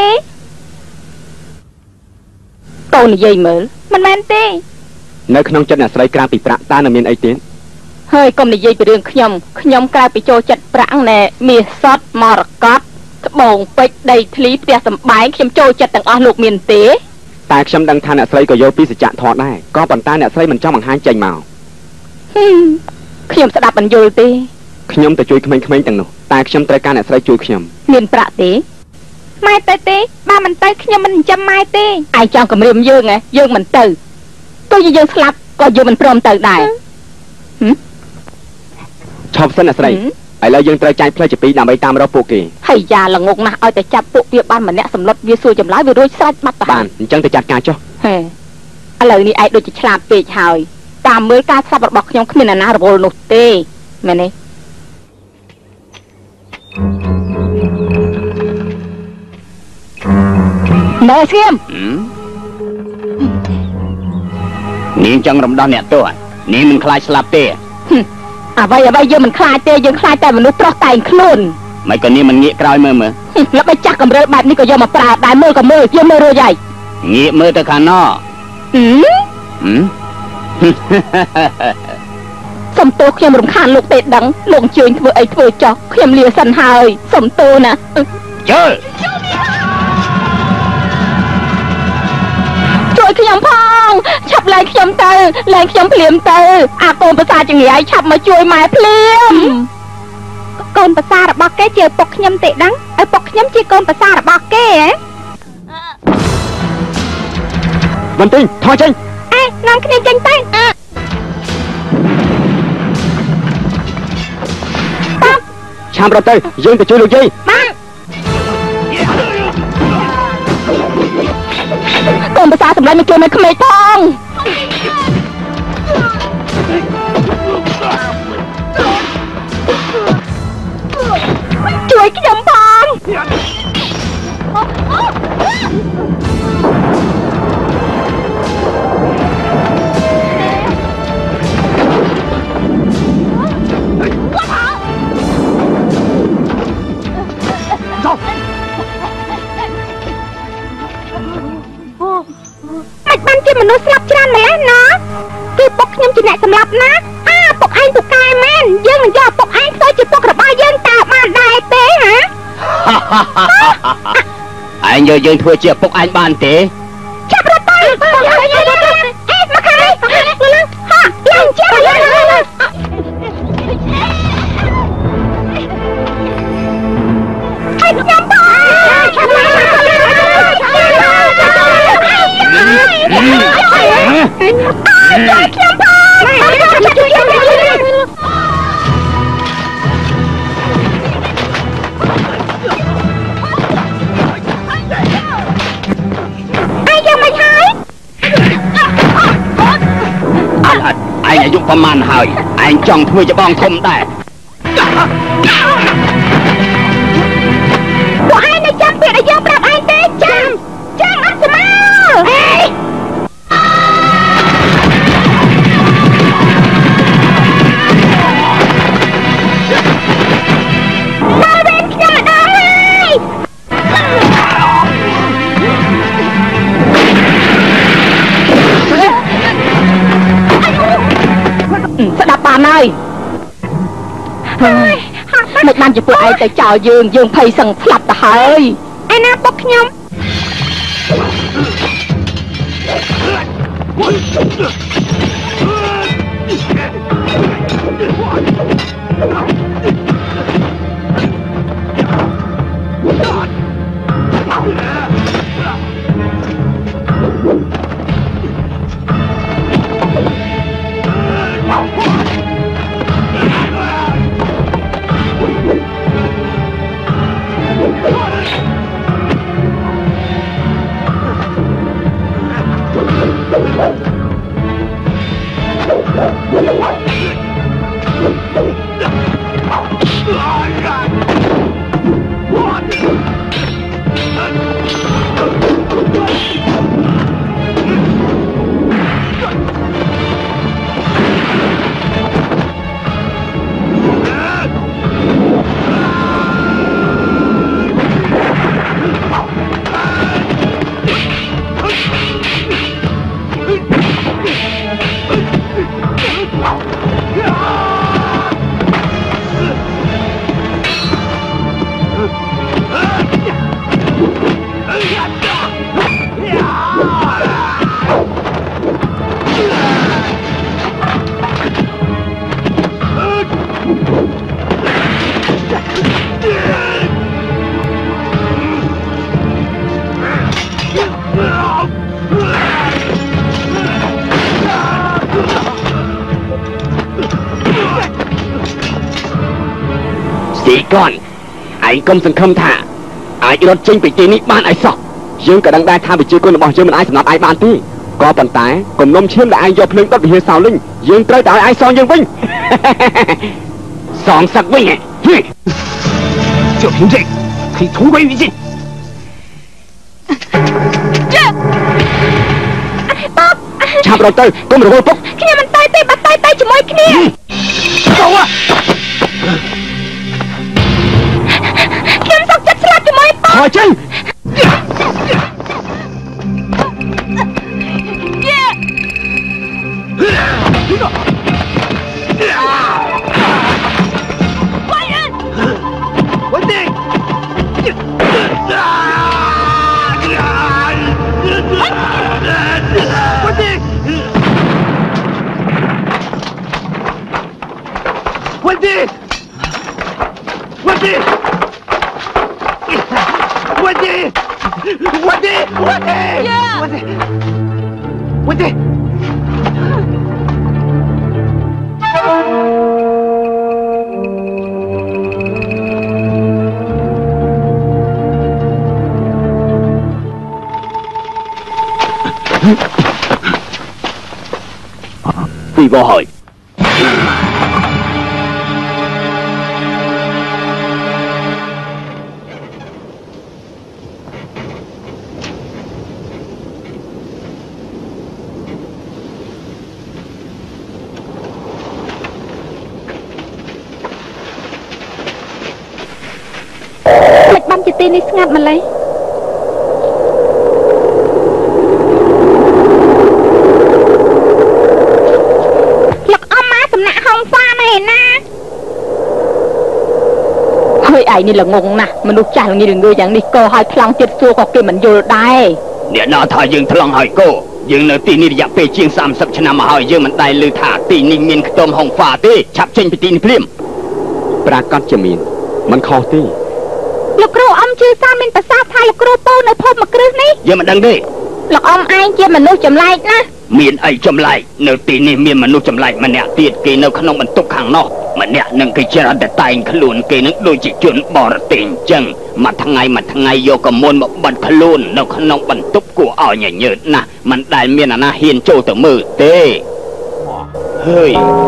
S2: កូននិយាយមើលមិនមែនទេ
S1: នៅក្នុងចិត្តអ្នកស្រីក្រៅពីប្រាក់តើនៅមានអីទៀត
S2: ហើយកុំនិយាយពីរឿងខ្ញុំក្រៅពីចូលចិត្តប្រាក់ណែមាសសុទ្ធមរកតត្បូងពេជ្រដីធ្លីផ្ទះសម្បែងខ្ញុំចូលចិត្តទាំងអស់លោកមានទេ
S1: តែខ្ញុំដឹងថាអ្នកស្រីក៏យល់ពីសច្ចធម៌ដែរក៏ប៉ុន្តែអ្នកស្រីមិនចង់បង្ហាញចេញមក
S2: ខ្ញុំស្ដាប់មិនយល់ទេ
S1: ខ្ញុំទៅជួយក្មេងៗទាំងនោះតែខ្ញុំត្រូវការអ្នកស្រីជួយខ្ញុំ
S2: មានប្រាក់ទេម៉ែទៅទេបើមិនទៅខ្ញុំមិនចាំម៉ែទេឯងចង់គម្រាមយើងមិនទៅទោះជាយើងស្លាប់ក៏យើងមិនព្រមទៅដែរ
S1: ឈប់សិនអ្នកស្រីឥឡូវយើងត្រូវចាយផ្លូវជា2ដើម្បីតាមរកពួកគេ
S2: ហើយយ៉ាល្ងងណាស់ឲ្យតែចាប់ពួកវាបានម្នាក់សម្លុតវាសួរចម្លើយវារួចស្រេចបាត់ទៅ
S1: បានអញ្ចឹងទៅចាត់ការចុះ
S2: ហេឥឡូវនេះឯងដូចជាឆ្លាតពេកហើយតាមមើលការស្លាប់របស់ខ្ញុំគ្មានអ្នកណារវល់នោះទេមែនទេណែស្គៀម
S1: នាងចង់រំដោះអ្នកទោសនាងមិនខ្លាចស្លាប់ទេ
S2: អ្វីយើងមិនខ្លាចទេយើងខ្លាចតែមនុស្សប្រុសតែងខ្លួន
S1: មិនក៏នាងមិនងាកក្រោយមើល
S2: ល្បិចចាស់កំរើបែបនេះក៏យកមកប្រើដែរមើលក៏មើលយើងមើលរួចហើយ
S1: ងាកមើលទៅខាងណ
S2: សុំទោសខ្ញុំរំខានលោកទេដឹងលោកអញ្ជើញធ្វើអីធ្វើចោះខ្ញុំលាសិនហើយសុំទោសណា
S1: ជើ
S2: ជួយខ្ញុំផងឆាប់លែងខ្ញុំទៅលែងខ្ញុំភ្លាមទៅអាកូនប្រសាចង្រៃឆាប់មកជួយម៉ែភ្លាមកូនប្រសារបស់គេជាឪពុកខ្ញុំទេដឹងឪពុកខ្ញុំជាកូនប្រសារបស់គេហ៎
S1: មិនទិញថយចេញ
S2: នាំគ្នាចេញទៅ
S1: ឆាប់រត់ទៅយើងទៅជួយលោកយាយ
S2: បាទកូនប្រសាសម្លាញ់មកជួយមកក្មេងផងជួយខ្ញុំផងមិនបានជាមនុស្សស្លាប់ច្រើនម្ល៉េះណាគឺពុកខ្ញុំជាអ្នកសម្លាប់ណាពុកឯងពូកែមែនយើងនឹងយកពុកឯងធ្វើជាពុករបស់យើងតើបានដែរទេហ៎
S1: ឯងយកយើងធ្វើជាពុកឯងបានទេ
S2: ចាប់រត់ទៅមកខាងនេះឡើងជាខ្ញុំ
S1: ប្រមាណហើយឯងចង់ធ្វើជាបងធំដែរ
S2: ពួកឯងនៅចាំពាក្យដែលយើងប្រាប់ឯងទេចាំអត់ស្មើស្ដាប់បានហើយមិនបានជាពួកឯងទៅចោលយើងភ័យសឹងស្លាប់ទៅហើយឯណាបុកខ្ញុំ
S1: គាត់ឯងកុំសង្ឃឹមថាអាចរត់ចេញពីទីនេះបានឲ្យសោះយើងក៏ដឹងដែរថាវិជាគុណរបស់យើងមិនអាចសម្រាប់ឯងបានទេក៏ប៉ុន្តែគំនុំឈាមដែលឯងយកភ្លើងដុតវិហារសោលិញយើងត្រូវតែឲ្យឯងសងយើងវិញសងសឹកវិញ
S4: 就凭这个可以同归于尽
S1: ឆាប់រត់ទៅកុំរវល់ពុក
S2: ខ្ញុំមិនទៅទេបើទៅជាមួយគ្នា
S4: 走啊
S2: ខ្ញុំសុខចិត្តស្លាប់ជាមួយពុក
S1: ខោចេញពីបោះហើយ
S2: បានជាទីនេះស្ងាត់ម្ល៉េះលោកអ៊ំម៉ាសំណាក់ហុងហ្វាណែណាហើយឯងនេះល្ងងណាស់មនុស្សចាស់ល្ងីល្ងើយ៉ាងនេះក៏ឲ្យថ្លង់ចិត្តសួរក៏គេមិនយល់ដែរ
S1: អ្នកណាថាយើងថ្លង់ហើយគោយើងនៅទីនេះរយៈពេលជាង30ឆ្នាំមកហើយយើងមិនដែលឮថាទីនេះមានខ្ទមហុងហ្វាទេឆាប់ចេញពីទីនេះភ្លាមប្រាកដជាមានមិនខុសទេ
S2: លោកគ្រូអ៊ំជឿសាមានប្រសាសន៍ថាលោកគ្រូពោនៅភពមួយគ្រឹះនេះ
S1: យើងមិនដឹងទេ
S2: លោកអ៊ំឯងជាមនុស្សចម្លែកណាស់
S1: មានអីចម្លែកនៅទីនេះមានមនុស្សចម្លែកម្នាក់ទៀតគេនៅក្នុងបន្ទប់ខាងនោះម្នាក់នឹងគេចេះតែតែងខ្លួនគេនឹងដូចជាជនបរទេសអញ្ចឹងមួយថ្ងៃយកកមុនមកបិទខ្លួននៅក្នុងបន្ទប់គួរឲ្យញញើតណាស់មិនដែលមានអាណាហ៊ានចូលទៅមើលទេ
S3: เฮ้ย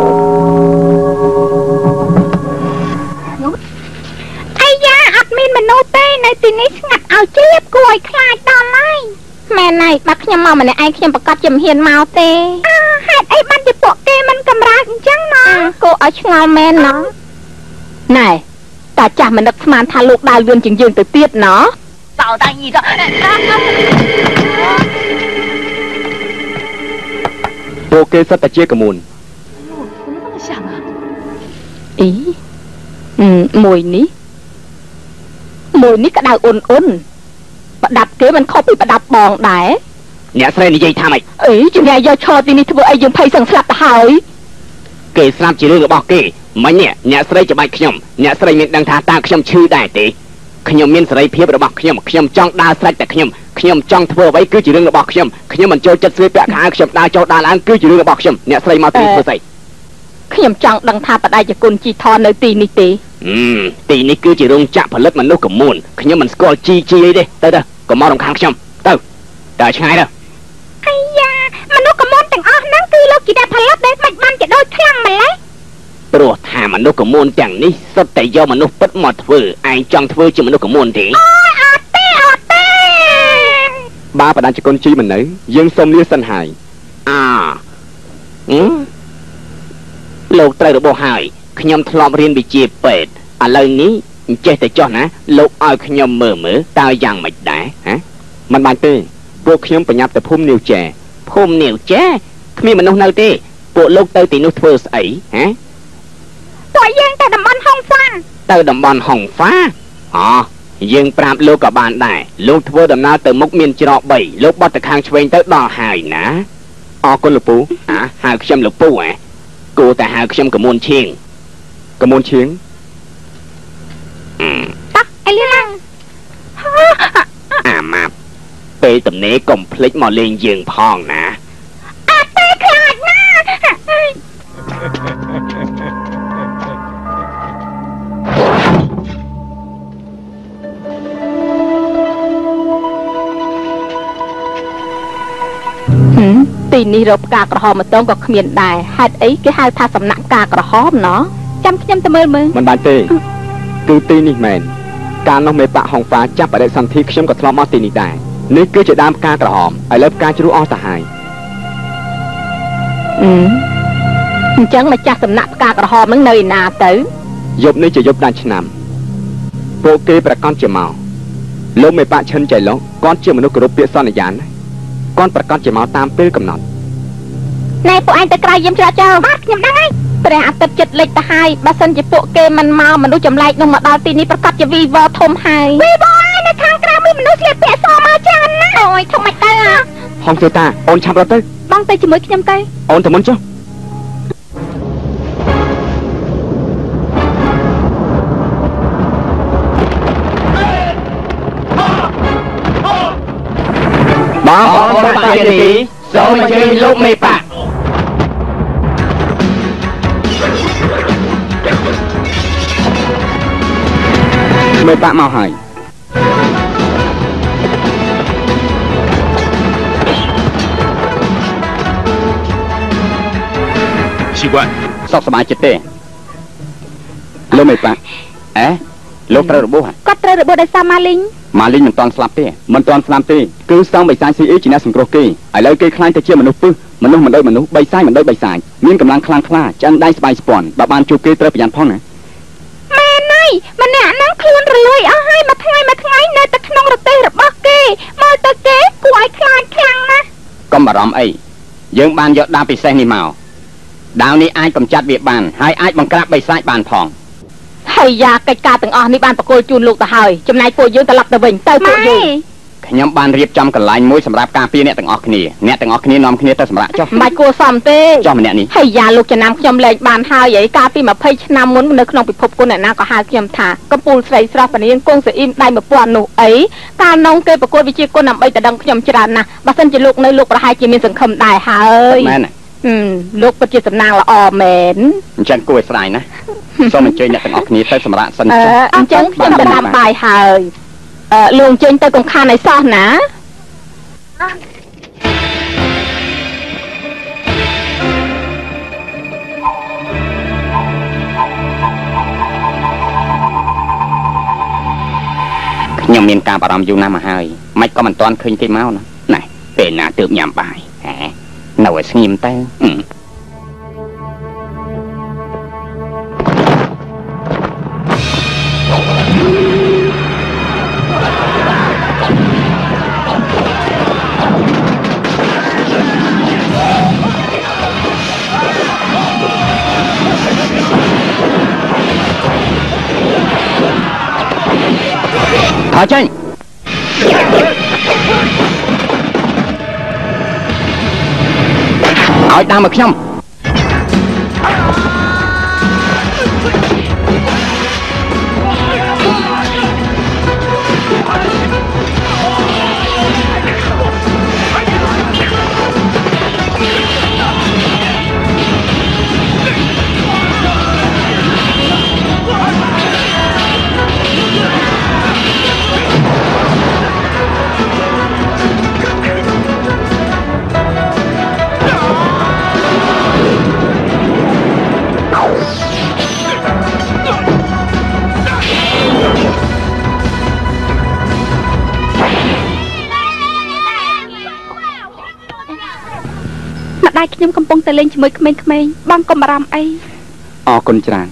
S2: ไอ้ยาอัดมีนมโนเต้ในตีนี้งัดเอาเจี๊ยบกล้วยคลายตอนไล่แม่นายบักขยำมามันไอ้ขยำประกอบจำเฮียนเมาเต้เหตุไอ้บันจะปกเกมันกำราจังเนาะกูเอาชงเอาแม่เนาะนายแต่จ่ามันนักสมานทาลูกดาวเรือนจึงยืนตัวเตี้ยเนาะต่อได้ยี่ก็
S1: โปเกสัตเจียกมูล
S2: อีมวยนี้ก็ดาวอุ่นประดับเก๋มันเข้าไปประดับบองได้
S3: เนี่ยใส่ในใจทำไม
S2: จึงไงยาชอตีนี่ทว่าไอ้ยังไพ่สังสลับหาย
S3: เก๋สลับจีเรื่องบอกเก๋มันเนี่ยใส่จะใบขยมเนี่ยใส่เมียนดังทาตาขยมชื่อได้ตีขยมเมียนใส่เพียบระบอกขยมจ้องดาใส่แต่ขยมจ้องทว่าไว้คือจีเรื่องระบอกขยมมันโจจัดซื้อแปะขาขยมดาโจดาล้างคือจีเรื่องระบอกขยมเนี่ยใส่มาตีเพื่อใส่
S2: ขยมจ้องดังทาปะได้จะกุนจีทอนในตีนี่ตี
S3: ตีนี่คือจีรงจับผลิตมันลูกกับมูลขยมมันสกอลจีเด้เต้ก็มองลงข้างขยมเต้ใช่เด้อ
S2: ไอ้ยามนุษย์กระมวลแต่งอ้อนั่นคือโลกิดาผลิตได้มันจะโดนคลั่งมาเลย
S3: ตรวจหามนุษย์กระมวลแต่งนี้สดแต่ย่อมนุษย์ปัดหมดเวอร์ไอจังเวอร์จะมนุษย์กระมวลที
S1: บ้าประดานจะกลจีมันไหนยังสมเลียสันหาย
S3: โลกไตรระบบหายขยมทลอมเรียนวิจิตรเป็ดอะไรนี้เจ๊แต่จ้อนะโลกเอาขยมมือตายอย่างไม่ได้ฮะ
S1: มันบานเต้พวกขยมประหยัดแต่พุ่มนิวแจ
S3: มีมนุษย์เน่าเต้พวกโลกเตยตีนุชเฟิร์สไอฮะ
S2: ตัวยังแต่ดำบอลห้องฟ้า
S3: เตยดำบอลห้องฟ้ายังปราบโลกกับบานได้โลกทเวอร์ดำนาเตยมุกเมียนจรอใบโลกบัตรคางชเวงเตยดอหายนะ
S1: คนหลุปู
S3: หายขยมหลุปูกูแต่หายขยมกระมวลเชียง
S2: ตักไอ้เรื่อง
S3: มาเปย์ตำเนกลมพลิกมาเลงยืงพองนะ
S2: เปย์ขาดนะตีนี่รบกากระหอมมาต้องกับเมียนได้ฮัดไอ้ก็ให้ทาสำนักกากระหอมเนาะจำขยำตะมือ
S1: มันบานเต้คือตีนี่แมนการน้องเมปะห้องฟ้าจับไปได้สันทิขยมกับทลอมอตีนี่ได้นี่คือจะดามกากระหอมไอเลิฟการจะรู้อ้อสหาย
S2: จังมาจากสำนักกากระหอมนั่งเนยนาเต๋
S1: อยบนี่จะยบดันชนำโปเกประกันเจมาโลเมปะเชิญใจล้อก้อนเชื่อมนุษย์กรุบเปียซ่อนในยานก้อนประกันเจมาตามเปี้ยกำนัน
S2: ในพวกไอ้ตะไคร้ยิ้มเจ้าบ้านยิ้มได้แต่อัตจิตเล็กตาไฮบาสันจะโปเกมันเมามันดูจำไรลงมาดาวตีนี้ประกาศจะวีวอทมไฮวีวอในทางกลางมีมนุษย์เสียเปียซอมาจันนะโอ้ยทำไมเตะ
S1: ห้องเซตาโอนชับเราเตะ
S2: บ้างเตะจะมือขยำเตะ
S1: โอนแต่มันเจ้า
S3: บ้าบ้าปะเจดีโซมาเจอลูกไม่ปะ
S1: ไม่ปะมาให้
S4: 奇怪
S1: สอบสบายจิตเต้โลไม่ปะโลกตระบุ
S2: ก็ตระบุได้สามาลิง
S1: มันตอนสลับเต้มันตอนสลับเต้คือสองใบสายซีเอจีน่าสังโกรกีไอ้เลยเกยคลายแต่เชื่อมนุษย์ปื้มนุษย์มันได้มนุษย์ใบสายมันได้ใบสายมีกำลังคลางคลาจังได้สบายสปอนบาบานจูเกยตระพยันพ่อนะ
S2: แม่ไงมันเนี่ยนั่งคลุนเลยเอาให้มาทายในตะขนงระเตะระบอกเกยมาตะเกยกวยคลายคลังนะ
S1: ก็มารอมไอ้ยังบานยอดดาวไปแซงนี่มาดาวนี้ไอ้กำจัดเวียบานให้ไอ้บังกระใบสายบานพอง
S2: ให้ยาไก่กาต่างอ่อนนี่บ้านประโกลจูนลูกตะหอยจำนายปวดยืนตลับตะเวงเต้าปวดยืน
S1: ขยำบานเรียบจำกันลายมวยสำหรับการปีเนี่ยต่างออกนี่เนี่ยต่างออกนี่น้อมนี่เต้าสำหรับเจ้า
S2: ใบโกซอมเต้
S1: เจ้ามันเนี่ยนี่
S2: ให้ยาลูกจะนำขยำเลยบานหายใหญ่กาปีมาเพยชนำมุนมันเนื้อขนมปิดพบกุนน่ะก็หาขยำถากระปูใส่สระปนิยังกงเสียอิมได้มาปวนหนูการน้องเกยประโกลวิจิตรกุนนำไปแต่ดังขยำจรานะบัสันจะลูกในลูกประหายจีมีสังคมได้หายลูกปฏิสำนางละออเมน
S1: จังกล้วยสายนะส้มมันเจยเนี่ยต่างออกนี้เต้าสำหรับสัน
S2: จังขยำจะนำไปหายลุงเจนเต้ากงคาในซ่อนนะ
S1: ខ្ញុំមានការបារម្ភយូរណាស់មកហើយមិនក៏មិនទាន់ឃើញគេមកណាណែពេលណាទើបញ៉ាំបាយហ៎នៅឲ្យស្ងៀមទៅថយចេញឲ្យតាមមកខ្ញុំ
S2: ដៃខ្ញុំកំពុងតែលេងជាមួយក្មេងៗបងកុំបារម្ភអី
S1: អរគុណច្រើន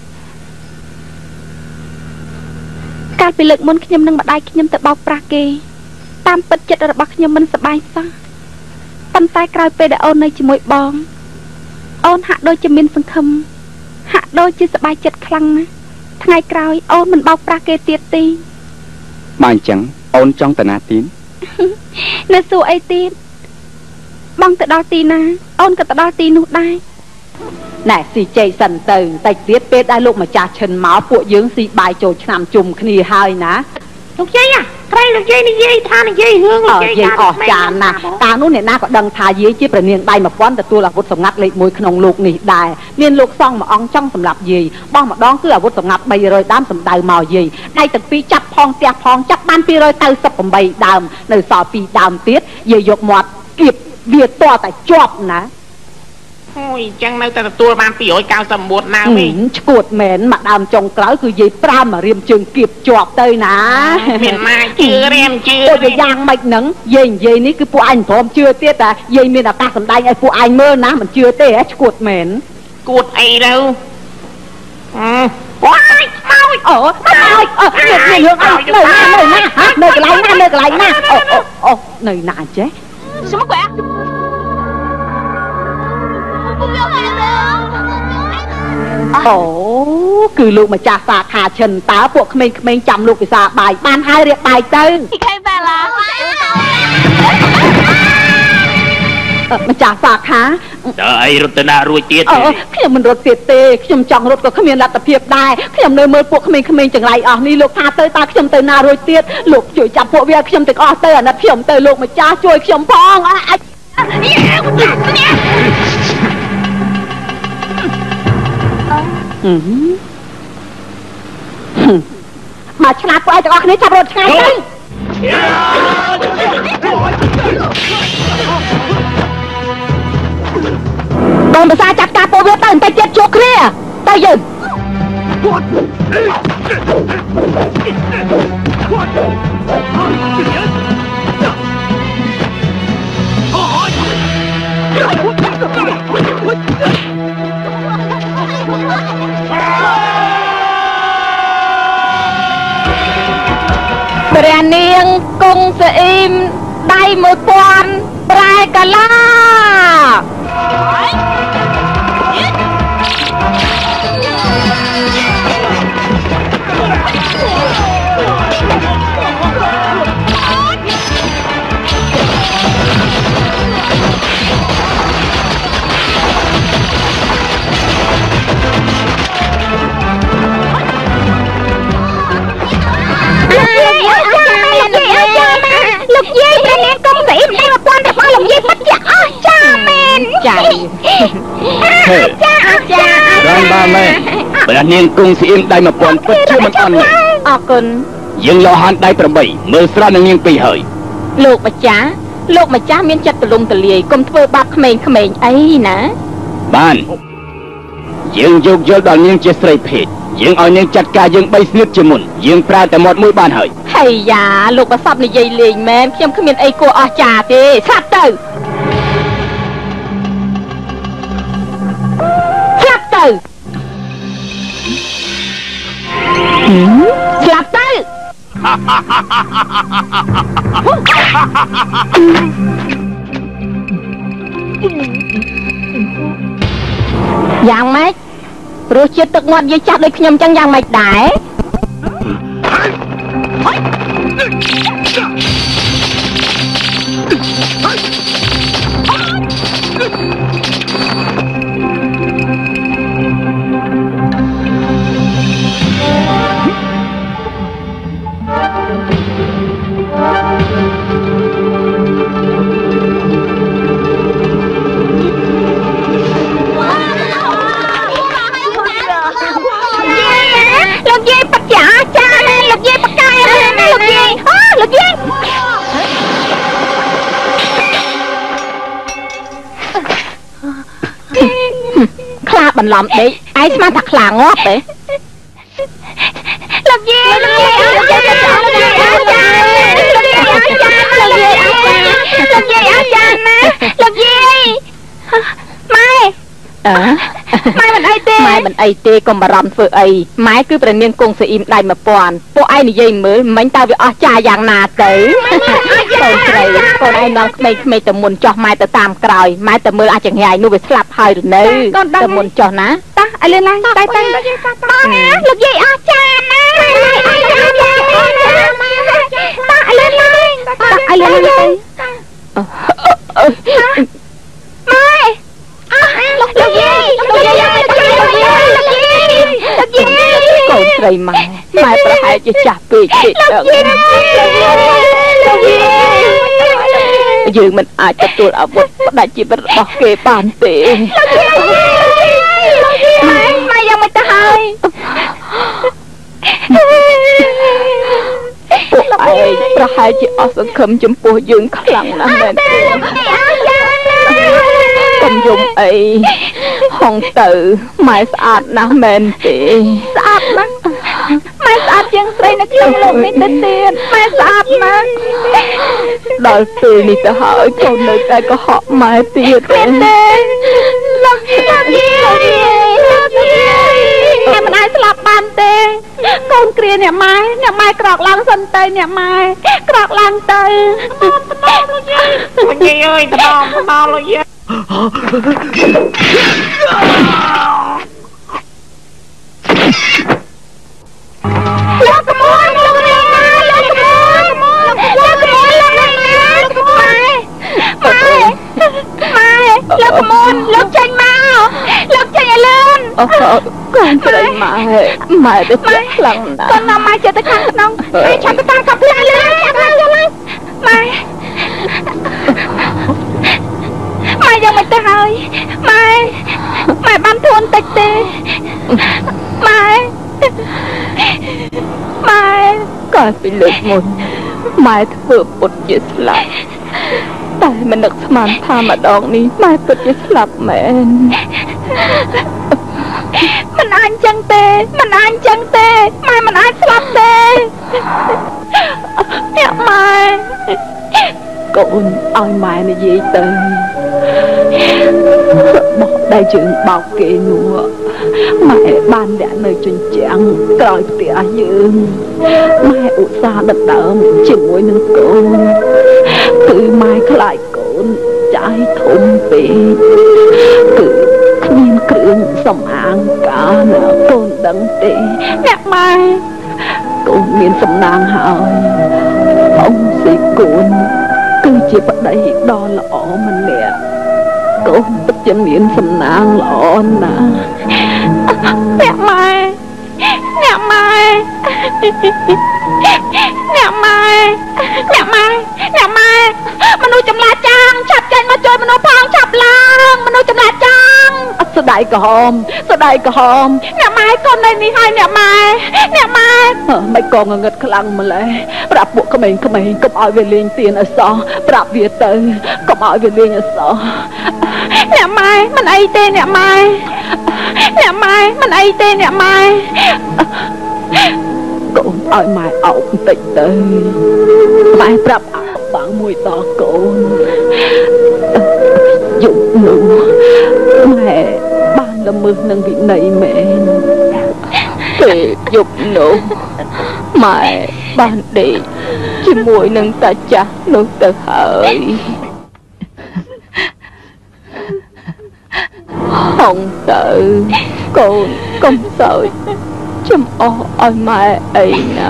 S2: កាលពីលើកមុនខ្ញុំនឹងម្ដាយខ្ញុំទៅបោកប្រាស់គេតាមពិតចិត្តរបស់ខ្ញុំមិនសប្បាយសោះប៉ុន្តែក្រោយពេលដែលអូននៅជាមួយបងអូនហាក់ដូចជាមានសង្ឃឹមហាក់ដូចជាសប្បាយចិត្តខ្លាំងណាស់ថ្ងៃក្រោយអូនមិនបោកប្រាស់គេទៀតទេ
S1: បើអញ្ចឹងអូនចង់ទៅណាទៀត
S2: នៅសួរអីទៀតបងទៅដល់ទីណាអូនក៏ទៅដល់ទីនោះដែរ
S5: ណែស៊ីជ័យសិនទៅតិចទៀតពេលដែលលោកម្ចាស់ឈិនមកពួកយើងស៊ីបាយចូលឆ្នាំជុំគ្នាហើយណា
S2: លោកយាយក្រែងលោកយាយនិយាយថានិយាយរឿងលោកយាយ
S5: អស់ចានណាកាលនោះអ្នកណាក៏ដឹងថាយាយជាព្រះនាងដៃ1000ទទួលអាវុធសម្ងាត់លេខ1ក្នុងលោកនេះដែរមានលោកសង្ឃមួយអង្គចង់សម្រាប់យាយបោះម្ដងគឺអាវុធសម្ងាត់300ដើមសម្ដៅមកយាយដៃទាំងពីរចាប់ផងផ្ទះផងចាប់បាន298ដើមនៅសល់2ដើមទៀតយាយយកមាត់គៀបវាតតែជាប់ណា
S3: អូយចឹងនៅតែទទួលបាន299ណាវិញ
S5: ឈួតមែនមកដើមចុងក្រោយគឺយាយ5មករៀមជើងគៀបជាប់ទៅណា
S3: មានម៉ាជឿរៀមជឿ
S5: ទៅយ៉ាងម៉េចហ្នឹងយាយនិយាយនេះគឺពួកអញព្រមជឿទៀតតែយាយមានឱកាសសម្ដែងឲ្យពួកអញមើលណាមិនជឿទេហ៎ឈួតមែន
S3: គួតអីទៅ
S5: អូយមកអូមានរឿងអីនៅកន្លែងណាអូនៅណាចេះ
S2: 什么鬼啊
S5: អូគឺលោកម្ចាស់សាខាឈិនតើពួកក្មេងៗចាំលោកពិសាបាយបានហើយរៀបបាយទៅ
S2: ខេបែឡា
S5: ម្ចាស់សាខា
S3: តើអីរត់ទៅណារួចទៀត
S5: ខ្ញុំមិនរត់ទៀតទេខ្ញុំចង់រត់ក៏គ្មានលទ្ធភាពដែរខ្ញុំនៅមើលពួកក្មេងៗចង្រៃអស់នេះលោកថាទៅតើខ្ញុំទៅណារួចទៀតលោកជួយចាប់ពួកវាខ្ញុំទាំងអស់ទៅអាណិតខ្ញុំទៅលោកម្ចាស់ជួយខ្ញុំផងអាចមកឆ្លាតពួកឯងទាំងអស់គ្នាចាប់រត់ឆ្ងាយទៅបងភាសាចាត់ការពួកវាទៅបន្តិចទៀតជួបគ្នាទៅយើងព្រះនាងគង់ស្អ៊ីមដៃ1000ប្រែកាឡាលោកយាយព្រះនាងកុំស្អីមិន1000របស់លោកយាយពិតជាអស្ចារ្យមែនចា
S1: បានមែនព្រះនាងគង់ស្អៀមដៃ1000ពិតជាមិនអន់ទេ
S5: អរគុណ
S1: យើងលោហានដៃ8មើលស្រស់នឹងនាង2ហើយ
S5: លោកម្ចាស់មានចិត្តទលំទលាយកុំធ្វើបាបក្មេងៗអីណា
S1: បានយើងយកយល់ដល់នាងជាស្រីភេទយើងឲ្យនាងចាត់ការយើង3ស្និតជាមុនយើងប្រើតែមាត់មួយបានហើយ
S2: hay dạ lục bà sắp này dây liền mẹខ្ញុំគ្មានអីគួរអស្ចារ្យទេស្លាប់ទៅស្លាប់ទៅយ៉ាងម៉េចរសជាតិទឹកមាត់យាយចាស់ដូចខ្ញុំចឹងយ៉ាងម៉េចដែរបន្លំដេកឯងស្មានថាខ្លាងាប់ទេលោកយាយលោកយាយអាចារ្យលោកយាយអាចារ្យលោកយាយអាចារ្យលោកយាយអាចារ្យលោកយាយអាចារ្យលោកយាយអាចារ្យណាលោកយាយម៉ែម៉ែមិនអីទេម៉ែមិនអីទេកុំបារម្ភធ្វើអីម៉ែគឺព្រះនាងគង់ស្អ៊ីមដៃ1000ពួកឯងនិយាយមើលមិញតើវាអស់ចាយ៉ាងណាទៅកូនស្រីកូនឯងនំក្មេងៗទៅមុនចោះម៉ែទៅតាមក្រោយម៉ែទៅមើលអាចង្រាយនោះវាស្លាប់ហើយឬនៅទៅមុនចោះណាតោះឲ្យលឿនឡើងទៅបងណាលោកយាយអស់ចាណាតោះឲ្យលឿនឡើងតោះឲ្យលឿនឡើងម៉ែលោកយាយលោកយាយកូនស្រីម៉ែប្រហែលជាចាស់ពេកទេលោកយាយយើងមិនអាចទទួលអាវុធផ្ដាច់ជីវិតរបស់គេបានទេម៉ែយ៉ាងមិនទៅហើយពួកឯងប្រហែលជាអស់សង្ឃឹមចំពោះយើងខ្លាំងណាស់មែនទេកុំយំអីហងទៅម៉ែស្អាតណាស់មែនទេស្អាតណាស់ម៉ែស្អាតជាងស្រីនៅក្នុងលោកនេះទៅទៀតម៉ែស្អាតណាស់ដល់ពេលនេះទៅហើយកូននៅតែកុហកម៉ែទៀតទេលោកយាយម៉ែមិនអាចស្លាប់បានទេកូនគ្រាអ្នកម៉ែក្រោកឡើងសិនទៅអ្នកម៉ែក្រោកឡើងទៅលោកយាយអើយតោលោកយាយលោកកមលលោកនាងណាលោកកមលលោកកមលលោកនាងណាលោកកមលម៉ែលោកកមលលោកចេញមកលោកចេញឲ្យលឿនកូនស្រីម៉ែទៅចាក់ខ្លាំងណាស់កូននាំម៉ែចិត្តទៅខាងក្នុងម៉ែឆាប់ទៅតាមកាប់លឿនចាប់ឡើងម៉ែយ៉ាងមិនទៅហើយម៉ែបានធន់តិចទេម៉ែកាលពីលើកមុនម៉ែធ្វើពុតជាស្លាប់តែមិននឹកស្មានថាម្ដងនេះម៉ែពិតជាស្លាប់មែនមិនអាចចឹងទេម៉ែមិនអាចស្លាប់ទេអ្នកម៉ែកូនឲ្យម៉ែនិយាយទៅបោះដែលយើងបោកគេនោះម៉ែបានលាក់នៅជញ្ជាំងក្រោយផ្ទះយើងម៉ែឧស្សាហ៍ដណ្ដើមជាមួយនឹងកូនគឺម៉ែខ្លាចកូនចាយធំពេកគឺគ្មានគ្រឿងសម្អាងការណាកូនដឹងទេអ្នកម៉ែកូនមានសំណាងហើយអង្គស៊ីកូនគឺជាប្តីដ៏ល្អម្នាក់កូនពិតជាមានសំណាងល្អណាស់អ្នកម៉ែមនុស្សចម្លាចាងឆាប់ចេញមកជួយមនុស្សផងឆាប់ឡើងមនុស្សចម្លាចាងស្ដាយក្រហមអ្នកម៉ែកូននៅនេះហើយអ្នកម៉ែមិនក៏ងងឹតខ្លាំងម្ល៉េះប្រាប់ពួកក្មេងៗកុំឲ្យវាលេងទៀនឲ្យសោះប្រាប់វាទៅកុំឲ្យវាលេងឲ្យសោះអ្នកម៉ែមិនអីទេអ្នកម៉ែមិនអីទេអ្នកម៉ែ
S5: កូនឲ្យម៉ែអោបបន្តិចទៅម៉ែប្រាប់អាបាំងមួយដល់កូនយប់នោះម៉ែបានល្មើសនឹងវិន័យមែនពេលយប់នោះម៉ែបានដេកជាមួយនឹងតាចាស់នោះទៅហើយហងទៅកូនកុំសើចចំអស់ឲ្យម៉ែអីណា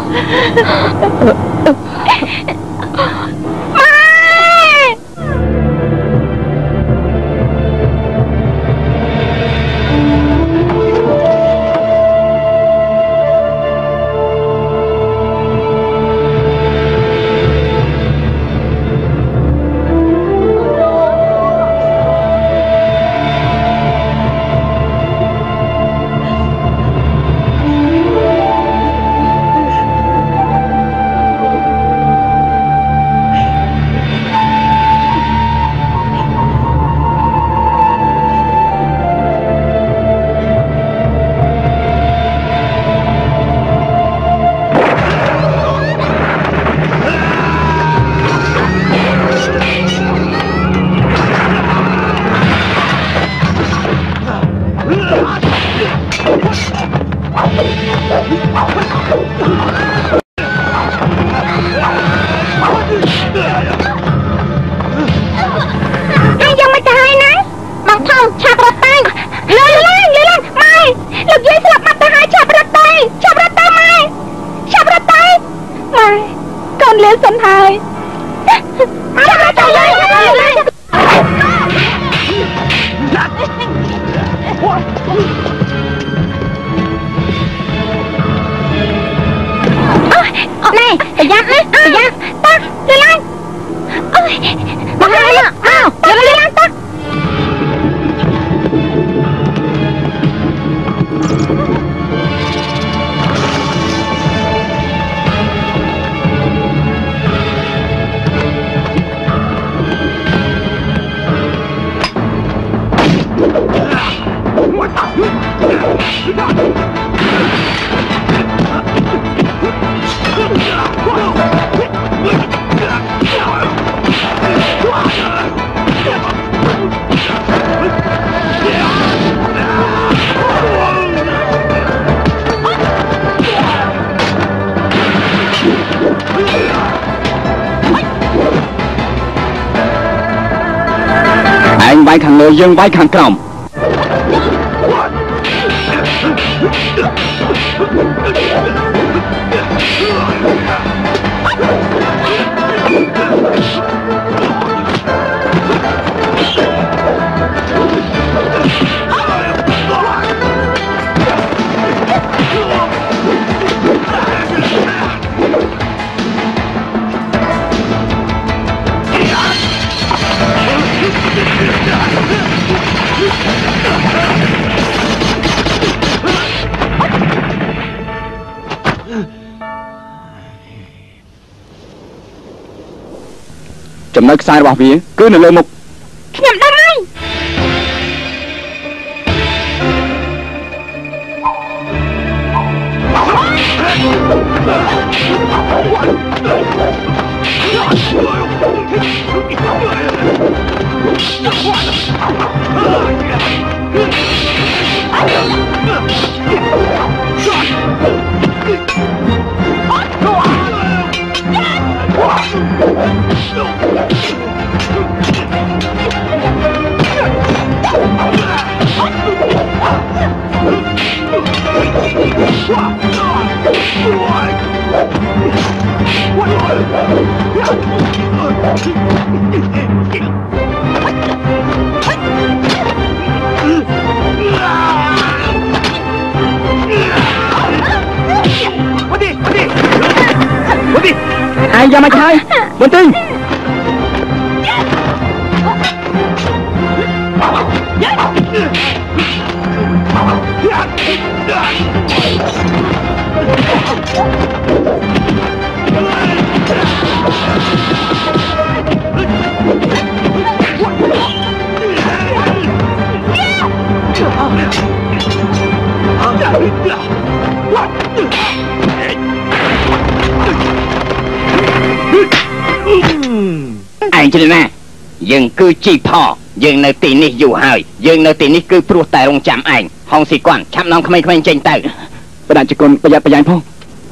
S1: វាយខាងលើយើងវាយខាងក្រោមចំណុចខ្សែរបស់វាគឺនៅលើមុខ
S2: ខ្ញុំដឹងហើយ
S1: ai ra mà chơi bình tĩnh
S6: งจีน่ายังคือจีพอยังในตีนี้อยู่หายยังในตีนี้คือปลุกแต่ลงจำไอ้ห้องสีก่อนชับน้องขมิ้นเจงเตอประดานจักรประหยัดประหยัดพ่อ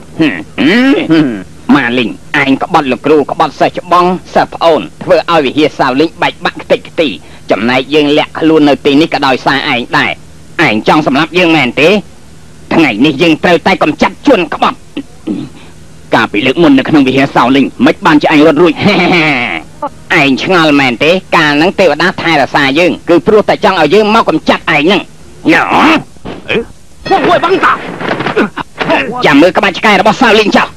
S6: มาลิงไอ้ก็บอลลูกครูก็บอลใส่ฉบังเสพโอนเพื่อเอาวิเฮียสาวลิงใบบักติกตีจำนายยังแหลกล้วนในตีนี้ก็ดอยสายไอ้ได้ไอ้จ้องสำหรับยังแมนตีทั้งไงนี่ยังเตยใต้กำจัดชวนก็บอลกาไปเลือกมุนในขนมวิเฮียสาวลิงไม่บ้านจะไอ้รถรุ่ยไอ้ช่างแมนตีการนั่งเตวดาไทยละสายยังคือปลุกแต่จ้องเอายังมากำจัดไอ้นั่งเนาะพวกวัยบังตาจับมือกับมาชิกายระบสาวลิงเจ้า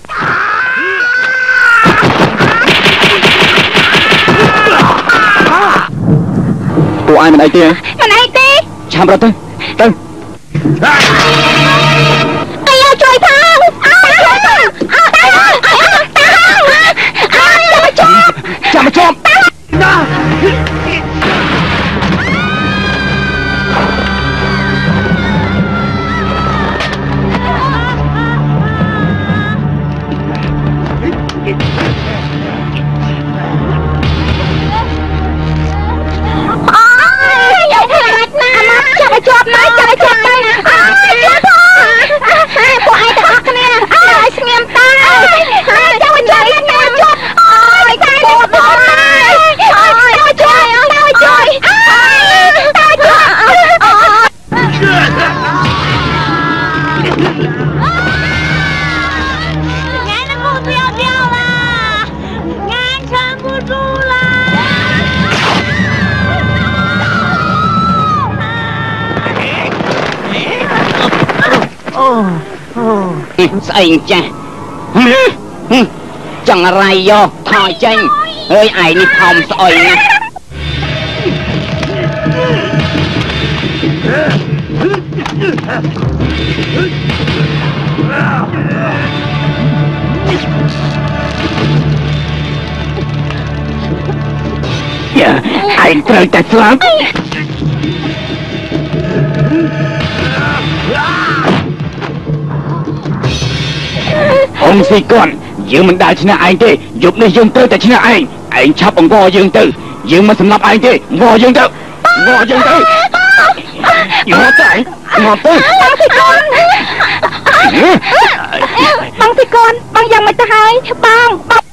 S1: ตัวไอ้มันไอ้เตี้ย
S2: มันไอ้ตี
S1: ชามเราตึ้งไ
S2: อ้ยาช่วยทาง
S1: จะมาจบ
S2: จบนะจบนะพ่อพวกไอ้ตะกักเนี่ยไอ้เสียมตายเจ้าใจแม่จบไอ้ตายโกรธพ่อเลยเจ้าใจเจ้าใจตายจบงานกูเดียว啦งาน撑不住啦
S6: ใส่จ้ะจังอะไรโยถอยจังเฮ้ยไอ้นี่พอมสอยนะไอ้เตยแต่สลับองสีก่อนยืมมันได้ชนะไอ้เต้หยุดในยืมเตอแต่ชนะไอ้ชับองงอยืมเตอยืมมาสำหรับไอ้เต้งอยืมเตองอยืมเตองอใจงอเตอบางสิกอนบางยังไม่จะหายบาง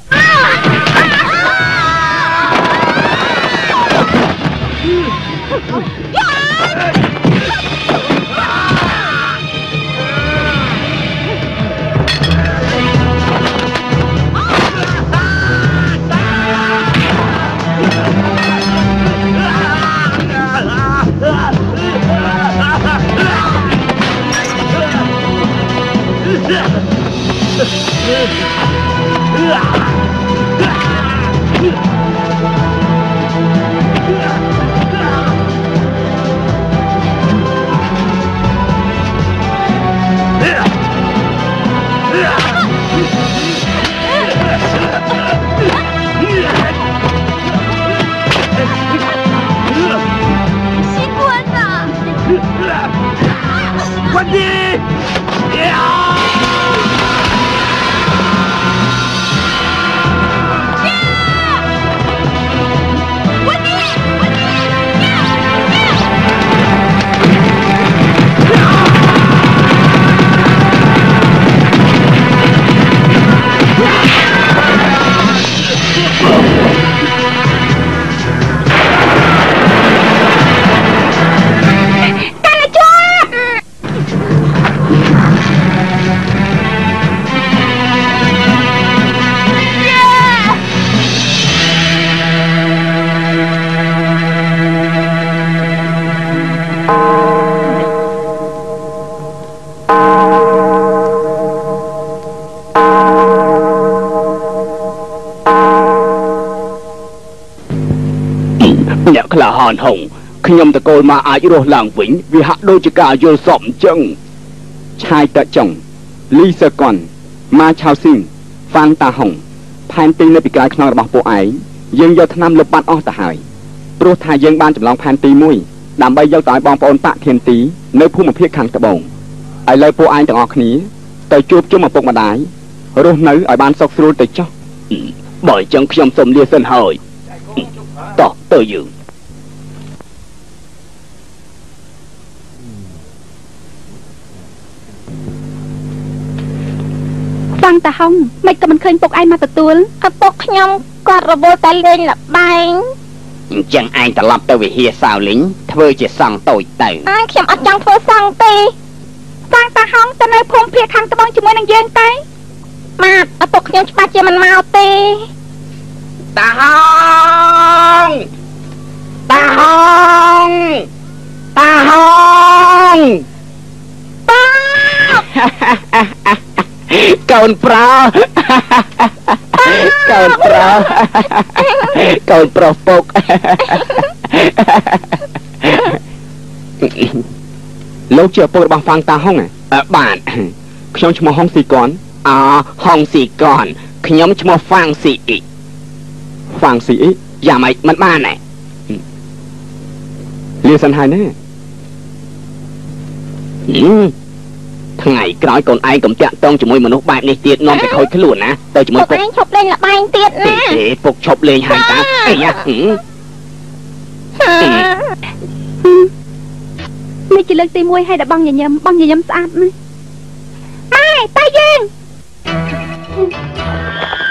S6: អ្នកក្លាហានហុងខ្ញុំតកូលមកអាចរស់ឡើងវិញវាហាក់ដូចជាការយល់សពអញ្ចឹងឆាយតចុងលីសកុនម៉ាឆៅស៊ីងហ្វាន់តាហុងផែនទីនៅពីក្រោយខ្នងរបស់ពួកឯងយើងយកថ្នាំលុបបាត់អស់ទៅហើយព្រោះថាយើងបានចម្លងផែនទីមួយដើម្បីយកទៅឲ្យបងប្អូនប៉ាក់ខៀនទីនៅភូមិភាគខាងត្បូងឥឡូវពួកឯងទាំងអស់គ្នាទៅជួបជុំឪពុកម្ដាយរស់នៅឲ្យបានសុខស្រួលទៅចុះបើអញ្ចឹងខ្ញុំសូមលាសិនហើយតោះទៅយើង
S2: ฟังតាហុងមិនក៏មិនឃើញពុកឯងមកទទួលឪពុកខ្ញុំគាត់រវល់តែលេងល្បែង
S6: អញ្ចឹងឯងត្រឡប់ទៅវិហារសាវលីងធ្វើជាសង្ឃតូចទៅ
S2: ខ្ញុំអត់ចង់ធ្វើសង្ឃទេតាតាហុងទៅនៅភូមិភាគខាងត្បូងជាមួយនឹងយើងទៅម៉ាត់ឪពុកខ្ញុំច្បាស់ជាមិនមកទេ
S6: តាហុងតាហុងតាហុង
S2: តា
S6: កូនប្រោកូនប្រោកូនប្រុសពុកលោកជាឪពុករបស់ហ្វាំងតាហុងបាទខ្ញុំឈ្មោះហុងស៊ីកនហុងស៊ីកនខ្ញុំឈ្មោះហ្វាំងស៊ីអ៊ីហ្វាំងស៊ីអ៊ីយ៉ាងម៉េចមិនបានទេលៀសិនហើយណាថ្ងៃក្រោយកូនឯងកុំតាក់តងជាមួយមនុស្សបែបនេះទៀតនាំទៅខូចខ្លួនណាទៅជាមួយពុក
S2: ឯងឈប់លេងល្បែងទៀតណា
S6: ទេពុកឈប់លេងហើយតាអីយ៉ា
S2: នេះជាលើកទី1ហើយដែលបងញញឹមស្អាតណាស់ម៉ែតែយើង